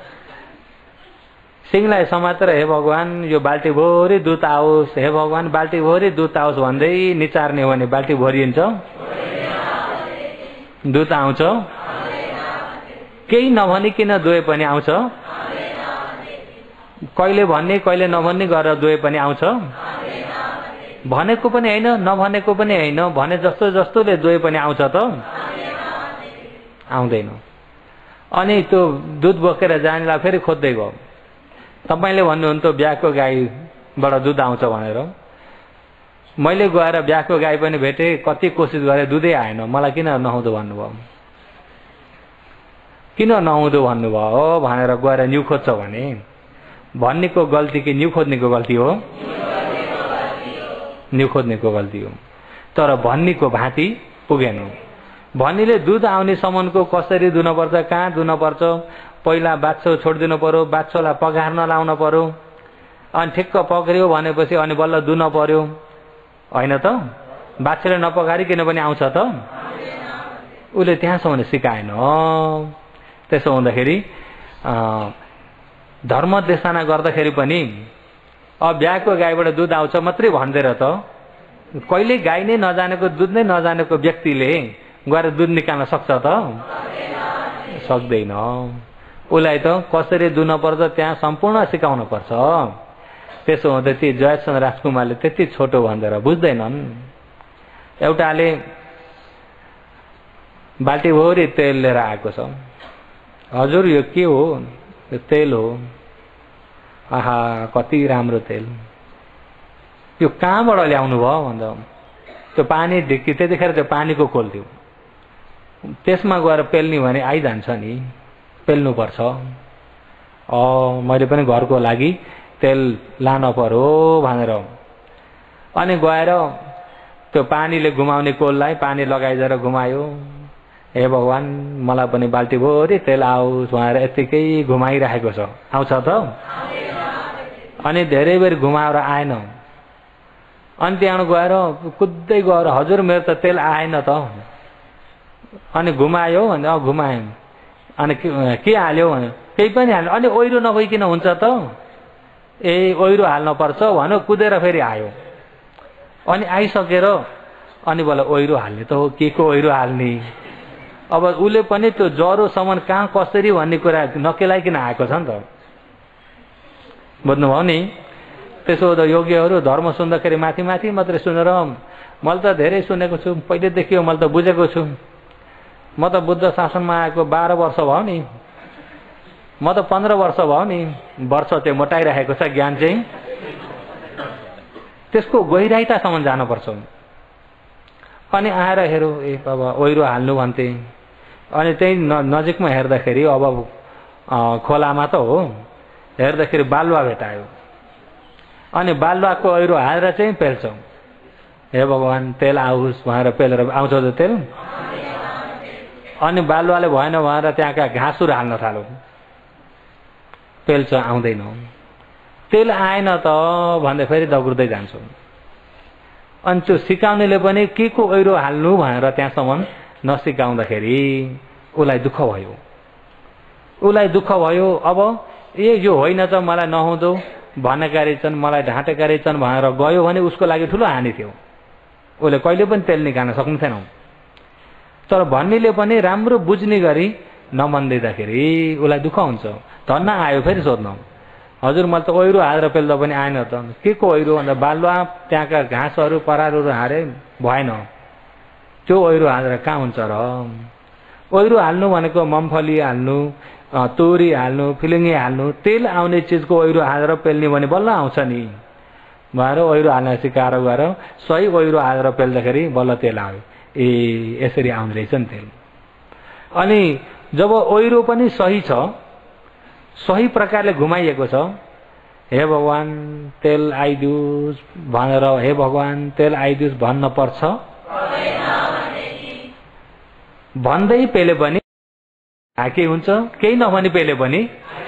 सिङलाई समातेर हे भगवान यो बाल्टी भरि दुध आओस्, हे भगवान बाल्टी भरि दुध आओस् भन्दै निचार्ने हो भने बाल्टी भरिन्छ? दुध आउँछ? केही नभनिकन दुए पनि आउँछ? कहिले भन्ने कहिले नभन्ने गरेर दुए पनि आउँछ? भनेको पनि होइन नभनेको पनि होइन, भने जस्तो जस्तोले दुए पनि आउँछ त? आउँदैन। अनि त्यो दुध बोकेर जानेलाई फेरि खोज्दै गयो, तपाईले भन्नुहुन्थ्यो ब्याएको गाईबाट दुध आउँछ भनेर, मैले गएर ब्याएको गाई पनि भेटेँ, कति कोसिस गरेँ दुधै आएन, मलाई किन नहुँदो भन्नुभयो? किन नहुँदो भन्नुभयो भनेर गएर न्यु खोज्छ भने भन्नेको गल्ती कि न्यु खोज्नेको गल्ती हो? न्यु खोज्नेको गल्ती हो। तर भन्नेको भाँति पुगेन। भन्नेले दुध आउने सम्मको कसरी दुनुपर्छ, कहाँ दुनुपर्छ, पहिला बाछो छोडिदिनु पर्यो, बाछोलाई पगार्न लाउन पर्यो, अनि ठिक्क पक्रियो भनेपछि अनि बल्ल दुन पर्यो, होइन त? बाछोले नपगारिकन पनि आउँछ त? उसले त्यहाँसम्म सिकाएन। त्यसो हुँदाखेरि धर्म देशना गर्दाखेरि पनि अब ब्याएको गाईबाट दुध आउँछ मात्रै भन्दैन त? कहिले गाई नै नजानेको, दुध नै नजानेको व्यक्तिले गएर दुध निकाल्न सक्छ त? सक्दैन। उसलाई त कसरी दुन पर्छ त्यहाँ सम्पूर्ण सिकाउन पर्छ। त्यसो हुँदा ती जयचन्द्र राजकुमारले त्यति छोटो भनेर बुझ्दैनन्। एउटाले बाल्टी भरि तेल लिएर आएको छ, हजुर यो के हो? यो तेल हो। आहा कति राम्रो तेल, यो कहाँबाट ल्याउनु भयो भन्दा त्यो पानी ढिक्की त्यतिखेर त्यो पानीको कोल थियो, त्यसमा गएर पेल्ने भने आइजान्छ नि, पेल्नुपर्छ। मैले पनि घरको लागि तेल लान पर्यो भनेर अनि गएर त्यो पानीले घुमाउने कोललाई पानी लगाइदिएर घुमायो। हे भगवान मलाई पनि बाल्टी भरि तेल आओस् भनेर यत्तिकै घुमाइरहेको छ, आउँछ त? अनि धेरै बेर घुमाएर आएन। अनि त्यहाँ गएर कुद्दै गएर हजुर मेरो त तेल आएन त। अनि घुमायो भने घुमायो, अनि के हाल्यो भने केही पनि हाल्यो। अनि ओइरो नभइकन हुन्छ त? ओइरो हाल्न पर्छ भन्यो, कुदेर फेरि आयो। अनि आइसकेर अनि बोला ओइरो हाल्ने त हो, के को ओइरो हाल्ने? अब उसले पनि त्यो ज्वरोसम्म कहाँ कसरी भन्ने कुरा नकेलाइकन आएको छ नि त, बुझ्नुभयो नि? त्यसो हुँदा योगीहरू धर्म सुन्दाखेरि माथि माथि मात्रै सुनेर, मैले त धेरै सुनेको छु, पहिलेदेखि मैले त बुझेको छु। म त बुद्ध शासनमा आएको 12 वर्ष भयो नि, म त 15 वर्ष भयो नि, वर्ष चाहिँ मोटाइरहेको छ ज्ञान चाहिँ। त्यसको गहिराइतासम्म जानुपर्छ। अनि आएर हेरौँ, बाबा ओइरो हाल्नु भन्थे। अनि त्यही नजिकमा हेर्दाखेरि अब खोलामा त हो, हेर्दाखेरि बालुवा भेटायो। अनि बालुवाको ओइरो हालेर चाहिँ पेल्छौँ। हे भगवान तेल आओस् भनेर पेलेर आउँछ त तेल। अनि बालुवाले भएन भनेर त्यहाँका घाँसहरू हाल्न थाल्यो, पेल्छ आउँदैन। तेल आएन त भन्दै फेरि दगुर्दै जान्छौँ। अनि त्यो सिकाउनेले पनि के को ओइरो हाल्नु भनेर त्यहाँसम्म नसिकाउँदाखेरि उसलाई दुःख भयो, उसलाई दुःख भयो। अब यो होइन त मलाई नहुँदो भनेका रहेछन्, मलाई ढाँटेका रहेछन् भनेर गयो भने उसको लागि ठुलो हानि थियो। उसले कहिले पनि तेल निकाल्न सक्ने थिएन। तर भन्नेले पनि राम्रो बुझ्ने गरी नमन्दिँदाखेरि उसलाई दुःख हुन्छ। धन्न आयो फेरि सोध्न, हजुर मैले त ओइरो हालेर पेल्दा पनि आएन त। के को ओइरो भन्दा बालुवा त्यहाँका घाँसहरू परालहरू हारे भएन, त्यो ओइरो हालेर कहाँ हुन्छ र? ओइरो हाल्नु भनेको मम्फली हाल्नु, तोरी हाल्नु, फिलिङ्गे हाल्नु, तेल आउने चिजको ओइरो हालेर पेल्ने भने बल्ल आउँछ नि भनेर ओइरो हाल्न सिकाएर गएर सही ओइरो हालेर पेल्दाखेरि बल्ल तेल आयो। यसरी आउँदो रहेछ नि तेल। अनि जब ओइरो पनि सही छ, सही प्रकारले घुमाइएको छ, हे भगवान तेल आइदियोस् भनेर हे भगवान तेल आइदियोस् भन्न पर्छ। भन्दै पेले पनि के हुन्छ, केही नभनी पेले पनि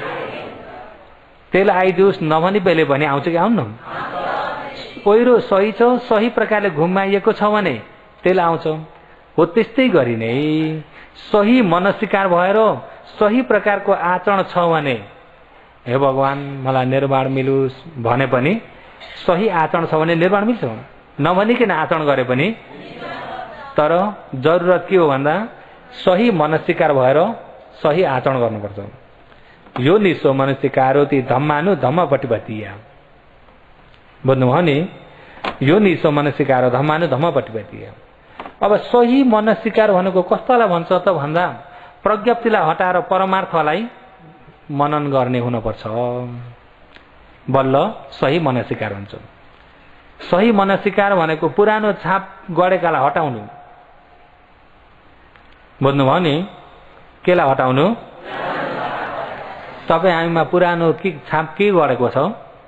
तेल आइदियोस् नभनी पेले पनि आउँछ कि आउनु? ओइरो सही छ, सही प्रकारले घुमाइएको छ भने तेल आउँछ। हो त्यस्तै गरी नै सही मनस्थिकार भएर सही प्रकारको आचरण छ भने हे भगवान मलाई निर्वाण मिलोस् भने पनि सही आचरण छ भने निर्वाण मिल्छ, नभनिकन आचरण गरे पनि। तर जरुरत के हो भन्दा सही मनस्थिकार भएर सही आचरण गर्नुपर्छ। यो निसो मनस्थिकारोति धम्मानु धम्म पटिपतिया, बुझ्नुभयो नि? यो निसो मनस्थिकार धम्मानु धम्म पटिपतिया। अब सही मनस्थिकार भनेको कस्तालाई भन्छ त भन्दा प्रज्ञप्तिलाई हटाएर परमार्थलाई मनन गर्ने हुनुपर्छ, बल्ल सही मनस्थिकार हुन्छ। सही मनस्थिकार भनेको पुरानो छाप गडेकालाई हटाउनु, बुझ्नुभयो नि? केलाई हटाउनु? तपाईँ हामीमा पुरानो के छाप के गरेको छ?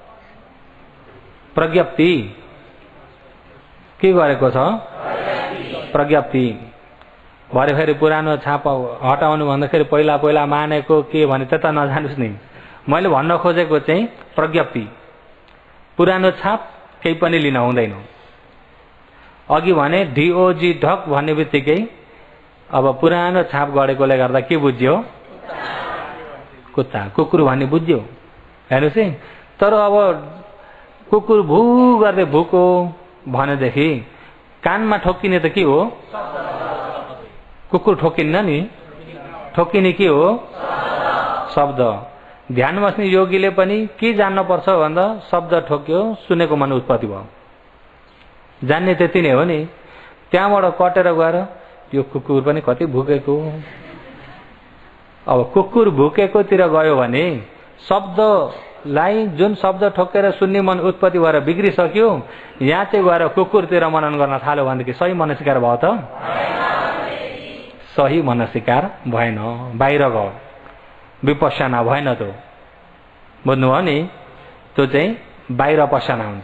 प्रज्ञप्ति के गरेको छ? प्रज्ञप्ति भरे फेरि पुरानो छाप हटाउनु भन्दाखेरि पहिला पहिला मानेको के भने त्यता नजानुस् नि। मैले भन्न खोजेको चाहिँ प्रज्ञप्ति, पुरानो छाप केही पनि लिन हुँदैन। अघि भने डिओजी ढक भन्ने बित्तिकै अब पुरानो छाप गडेकोले गर्दा के बुझ्यो? कुत्ता, कुकुर भन्ने बुझ्यो, हेर्नुहोस् है। तर अब कुकुर भू गर्दै भूको भनेदेखि कानमा ठोकिने त के हो? कुकुर ठोकिन्न नि, ठोकिने के हो? शब्द। ध्यान बस्ने योगीले पनि के जान्न पर्छ भन्दा शब्द ठोक्यो, सुनेको मन उत्पत्ति भयो, जान्ने त्यति नै हो नि। त्यहाँबाट कटेर गएर यो कुकुर पनि कति भुकेको, अब कुकुर भुकेकोतिर गयो भने शब्दलाई जुन शब्द ठोकेर सुन्ने मन उत्पत्ति भएर बिग्रिसक्यो, यहाँ चाहिँ गएर कुकुरतिर मनन गर्न थाल्यो भनेदेखि सही मनस्कार भयो त? सही मनस्कार भएन, बाहिर गयो, विपश्यना भएन। त्यो बुझ्नुभयो नि? त्यो चाहिँ बाहिर पसना हुन्छ।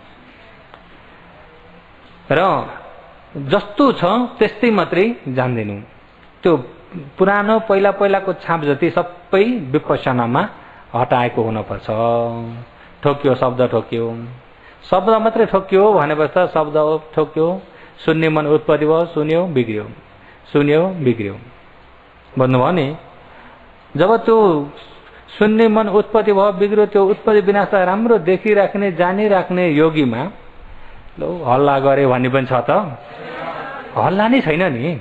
र जस्तो छ त्यस्तै मात्रै जान्दिनु। त्यो पुरानो पहिला पहिलाको छाप जति सबै विपश्यनामा हटाएको हुनुपर्छ। ठोक्यो, शब्द ठोक्यो, शब्द मात्रै ठोक्यो भनेपछि त शब्द ठोक्यो, सुन्ने मन उत्पत्ति भयो, सुन्यो बिग्रियो, सुन्यो बिग्रियो। भन्नुभयो नि? जब त्यो सुन्ने मन उत्पत्ति भयो, बिग्रियो, त्यो उत्पत्ति विनाशलाई राम्रो देखिराख्ने जानिराख्ने योगीमा लो हल्ला गरे भन्ने पनि छ त? हल्ला नै छैन नि।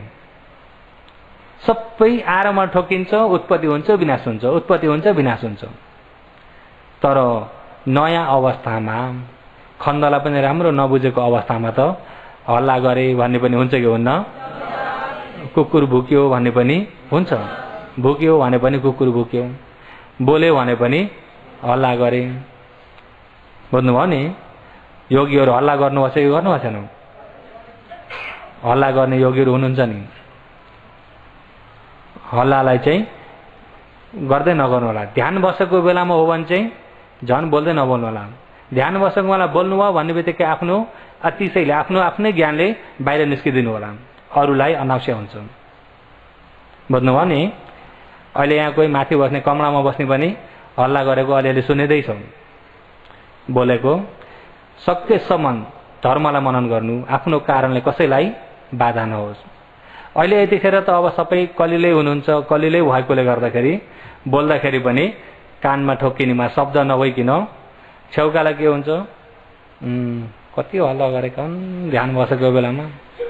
सबै आरमा ठोकिन्छ, उत्पत्ति हुन्छ, विनाश हुन्छ, उत्पत्ति हुन्छ, विनाश हुन्छ। तर नयाँ अवस्थामा खण्डलाई पनि राम्रो नबुझेको अवस्थामा त हल्ला गरे भन्ने पनि हुन्छ कि हुन्न? कुकुर भुक्यो भन्ने पनि हुन्छ, भुक्यो भने पनि कुकुर भुक्यो, बोल्यो भने पनि हल्ला गरे। बुझ्नुभयो नि? योगीहरू हल्ला गर्नुभएको छ कि गर्नुभएको छैन? हल्ला गर्ने योगीहरू हुनुहुन्छ नि। हल्लालाई चाहिँ गर्दै नगर्नु होला। ध्यान बसेको बेलामा हो भने चाहिँ झन् बोल्दै नबोल्नु होला। ध्यान बसेको बेला बोल्नुभयो भन्ने बित्तिकै आफ्नो अतिशयले आफ्नै ज्ञानले बाहिर निस्किदिनु होला, अरूलाई अनावश्यक हुन्छ। बुझ्नुभयो नि? अहिले यहाँ कोही माथि बस्ने कमरामा बस्ने पनि हल्ला गरेको अलिअलि सुनिँदैछ। बोलेको सकेसम्म धर्मलाई मनन गर्नु, आफ्नो कारणले कसैलाई बाधा नहोस्। अहिले यतिखेर त अब सबै कलिलै हुनुहुन्छ, कलिलै भएकोले गर्दाखेरि बोल्दाखेरि पनि कानमा ठोकिनेमा शब्द नभइकन छेउकालाई के हुन्छ, कति हल्ला गरेका हुन् ध्यान बसेको बेलामा,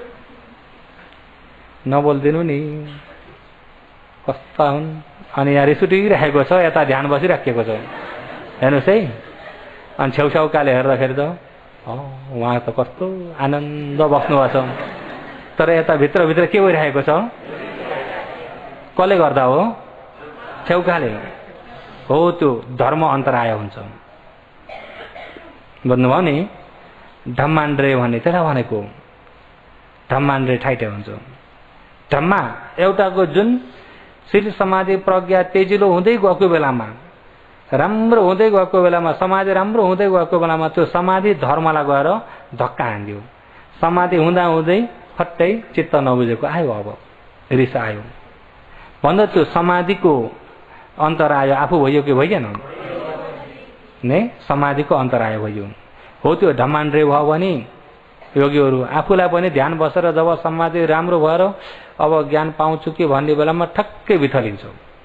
नबोलिदिनु नि, कस्ता हुन्। अनि यहाँ रिस उठिरहेको छ, यता ध्यान बसिराखेको छ, हेर्नुहोस् है। अनि छेउछाउकाले हेर्दाखेरि त उहाँ त कस्तो आनन्द बस्नुभएको छ, तर यता भित्रभित्र के भइरहेको छ? कसले गर्दा हो? छेउकाले हो। त्यो धर्म अन्तराय हुन्छ। बुझ्नुभयो नि? ढम्मान्ड्रे भन्ने त्यसलाई भनेको ढम्मान्ड्रे ठाइटे हुन्छ। ढम्मा एउटाको जुन शील समाधि प्रज्ञा तेजिलो हुँदै गएको बेलामा, राम्रो हुँदै गएको बेलामा, समाधि राम्रो हुँदै गएको बेलामा त्यो समाधि धर्मलाई गएर धक्का हान्दियो। समाधि हुँदा हुँदै फट्टै चित्त नबुझेको आयो, अब रिस आयो भन्दा त्यो समाधिको अन्तराय आफू भयो कि भइएन? नै समाधिको अन्तराय भयो। हो त्यो ढम्मान्ड्रे भयो भने योगीहरू आफूलाई पनि ध्यान बसेर जब समाधि राम्रो भएर अब ज्ञान पाउँछु कि भन्ने बेलामा ठक्कै बिथलिन्छ।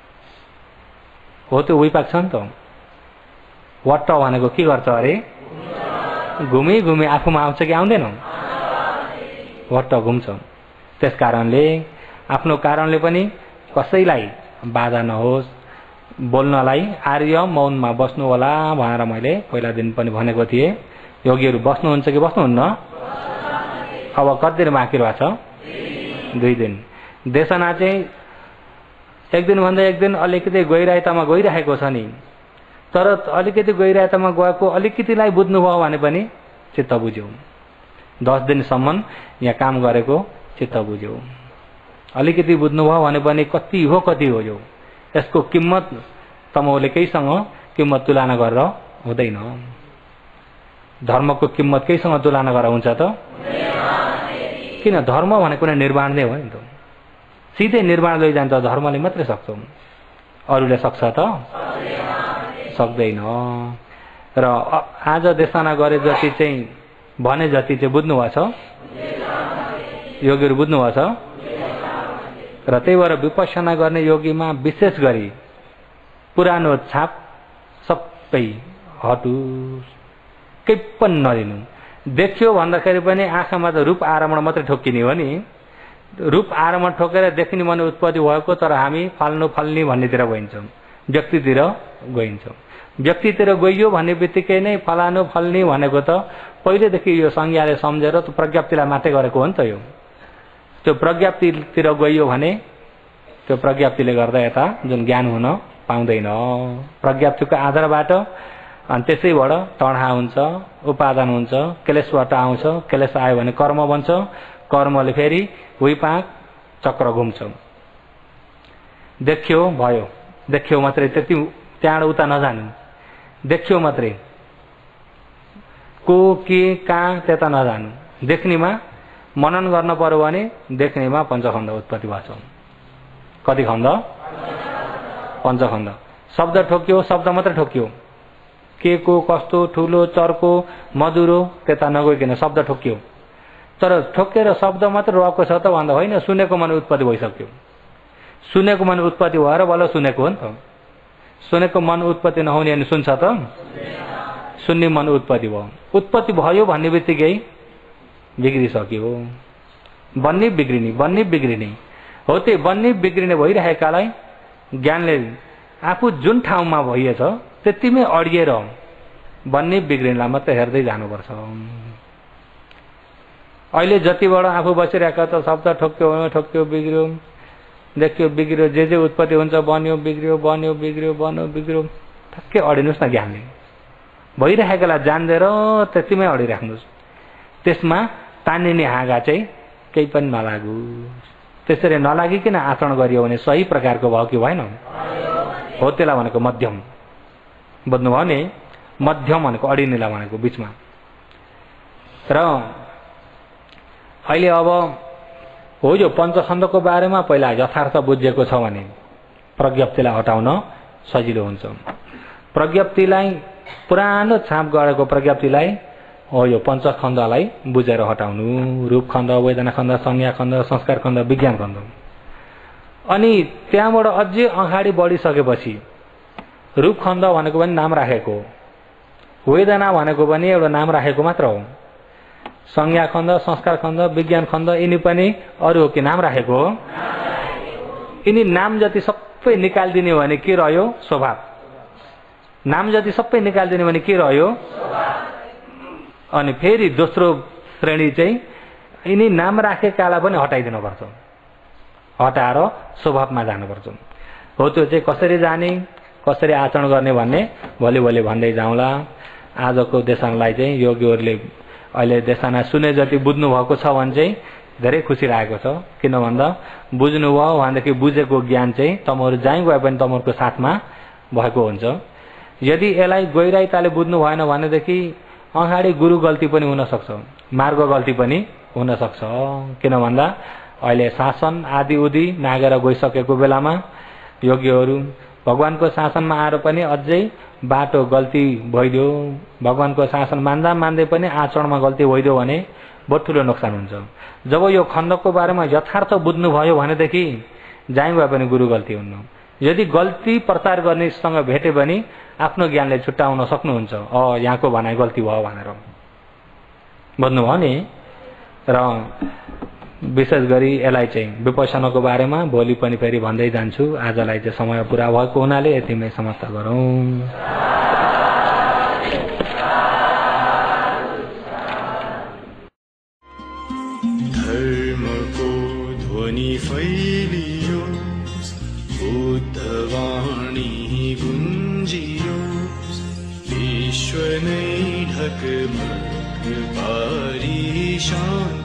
हो त्यो विपाक छ नि त। वट्ट भनेको के गर्छ अरे? घुमी घुमी आफूमा आउँछ कि आउँदैन? वट्ट घुम्छ। त्यस कारणले आफ्नो कारणले पनि कसैलाई बाधा नहोस्, बोल्नलाई आर्य मौनमा बस्नु होला भनेर मैले पहिला दिन पनि भनेको थिएँ। योगीहरू बस्नुहुन्छ कि बस्नुहुन्न? अब कति दिन बाँकी रहेछ? 2 दिन। देशना चाहिँ एक दिन भन्दा एक दिन अलिकति गहिराइतामा गइरहेको छ नि। तर अलिकति गहिराइतामा गएको अलिकतिलाई बुझ्नुभयो भने पनि चित्त बुझ्यो। 10 दिनसम्म यहाँ काम गरेको चित्त बुझ्यो। अलिकति बुझ्नुभयो भने पनि कति हो यो, यसको किम्मत तमौले केहीसँग किम्मत तुलना गरेर हुँदैन। धर्मको किम्मत केहीसँग तुलना गरेर हुन्छ त? किन? धर्म भनेको नै निर्माण नै हो नि त। सिधै निर्माण लैजान्छ धर्मले मात्रै सक्छ, अरूले सक्छ त? सक्दैन। र आज देशना गरे जति चाहिँ भने जति चाहिँ बुझ्नुभएको छ, योगीहरू बुझ्नुभएको छ। र त्यही भएर विपश्यना गर्ने योगीमा विशेष गरी पुरानो छाप सबै हटुस्, केही पनि नलिनु। देख्यो भन्दाखेरि पनि आँखामा त रूप आरमण मात्रै ठोकिने हो नि। रूप आरमण ठोकेर देखिने मन उत्पत्ति भएको, तर हामी फाल्नु फल्ने भन्नेतिर गइन्छौँ, व्यक्तितिर गइन्छौँ। व्यक्तितिर गइयो भन्ने बित्तिकै नै फलानु फल्ने भनेको त पहिलेदेखि यो संज्ञाले सम्झेर त्यो प्रज्ञप्तिलाई मात्रै गरेको हो नि त। यो त्यो प्रज्ञप्तितिर गइयो भने त्यो प्रज्ञप्तिले गर्दा यता जुन ज्ञान हुन पाउँदैन। प्रज्ञप्तिको आधारबाट अनि त्यसैबाट तणहा हुन्छ, उपादान हुन्छ, क्लेशबाट आउँछ, क्लेश आयो भने कर्म बन्छ, कर्मले फेरि विपाक चक्र घुम्छ। देख्यो भयो, देख्यो मात्रै, त्यति त्यहाँबाट उता नजानु, देख्यो मात्रै, को के कहाँ त्यता नजानु। देख्नेमा मनन गर्न पर्यो भने देख्नेमा पञ्चखण्ड उत्पत्ति भएको छ। कति खण्ड? पञ्चखण्ड। शब्द ठोक्यो, शब्द मात्रै ठोक्यो, के को कस्तो ठुलो चर्को मधुरो त्यता नगइकन शब्द ठोक्यो। तर ठोकेर शब्द मात्र रहेको छ त भन्दा होइन, सुनेको मन उत्पत्ति भइसक्यो। सुनेको मन उत्पत्ति भएर बल्ल सुनेको हो नि त। सुनेको मन उत्पत्ति नहुने अनि सुन्छ त? सुन्ने मन उत्पत्ति भयो। उत्पत्ति भयो भन्ने बित्तिकै बिग्रिसक्यो। बन्ने बिग्रिने, बन्ने बिग्रिने हो। त्यो बन्ने बिग्रिने भइरहेकालाई ज्ञानले आफू जुन ठाउँमा भइएछ त्यतिमै अडिएर बन्ने बिग्रिनेलाई मात्रै हेर्दै जानुपर्छ। अहिले जतिबाट आफू बसिरहेका त शब्द ठोक्यो ठोक्यो बिग्रियो, देख्यो बिग्रियो, जे उत्पत्ति हुन्छ बन्यो बिग्रियो, बन्यो बिग्रियो, बन्यो बिग्रियो, ठक्कै अडिनुहोस् न। ज्ञानले भइरहेकालाई जान्देर त्यतिमै अडिराख्नुहोस्। त्यसमा तानिने हाँगा चाहिँ केही पनि नलागोस्। त्यसरी नलागिकन आचरण गरियो भने सही प्रकारको भयो कि भएन? हो। त्यसलाई भनेको मध्यम। बुझ्नुभयो नि? मध्यम भनेको अडिनेलाई भनेको बिचमा। र अहिले अब हो यो पञ्चखण्डको बारेमा पहिला यथार्थ बुझेको छ भने प्रज्ञप्तिलाई हटाउन सजिलो हुन्छ। प्रज्ञप्तिलाई पुरानो छाप गरेको प्रज्ञप्तिलाई हो यो पञ्चखण्डलाई बुझेर हटाउनु। रूप खण्ड, वेदना खण्ड, संज्ञा खण्ड, संस्कार खण्ड, विज्ञान खण्ड। अनि त्यहाँबाट अझै अगाडि बढिसकेपछि रूप खण्ड भनेको पनि नाम राखेको, वेदना भनेको पनि एउटा नाम राखेको मात्र हो, संज्ञा खण्ड, संस्कार खण्ड, विज्ञान खण्ड यिनी पनि अरू हो कि नाम राखेको हो। यिनी नाम जति सबै निकालिदिने भने के रह्यो? स्वभाव। नाम जति सबै निकालिदिने भने के रह्यो? अनि फेरि दोस्रो श्रेणी चाहिँ यिनी नाम राखेकालाई पनि हटाइदिनु पर्छ, हटाएर स्वभावमा जानुपर्छ। हो त्यो चाहिँ कसरी जाने, कसरी आचरण गर्ने भन्ने भोलि भोलि भन्दै जाउँला। आजको देशनलाई चाहिँ योगीहरूले अहिले देशना सुने जति बुझ्नु भएको छ भने चाहिँ धेरै खुसी लागेको छ। किन भन्दा बुझ्नुभयो भनेदेखि बुझेको ज्ञान चाहिँ तमहरु जहीँ गए पनि तमहरुको साथमा भएको हुन्छ। यदि यसलाई गहिराइताले बुझ्नु भएन भनेदेखि अगाडि गुरु गल्ती पनि हुन सक्छ, मार्ग गल्ती पनि हुन सक्छ। किन भन्दा अहिले शासन आदि उदी नागेर गइसकेको बेलामा योगीहरू भगवानको शासनमा आएर पनि अझै बाटो गल्ती भइदियो, भगवानको शासन मान्दा मान्दै पनि आचरणमा गल्ती भइदियो भने बहुत ठुलो नोक्सान हुन्छ। जब यो खण्डको बारेमा यथार्थ बुझ्नु भयो भनेदेखि जहीँ गए पनि गुरु गल्ती हुन्न। यदि गल्ती प्रचार गर्नेसँग भेटे पनि आफ्नो ज्ञानले छुट्याउन सक्नुहुन्छ, यहाँको भनाइ गल्ती भयो भनेर। बुझ्नुभयो नि? र विशेष गरी यसलाई चाहिँ विपसनाको बारेमा भोलि पनि फेरि भन्दै जान्छु। आजलाई चाहिँ समय पुरा भएको हुनाले यतिमै समाप्त गरौँ। धर्मको ध्वनि फैलियो, बुद्धवाणी गुन्जियो, विश्व नै ढकमक पारी शान्ति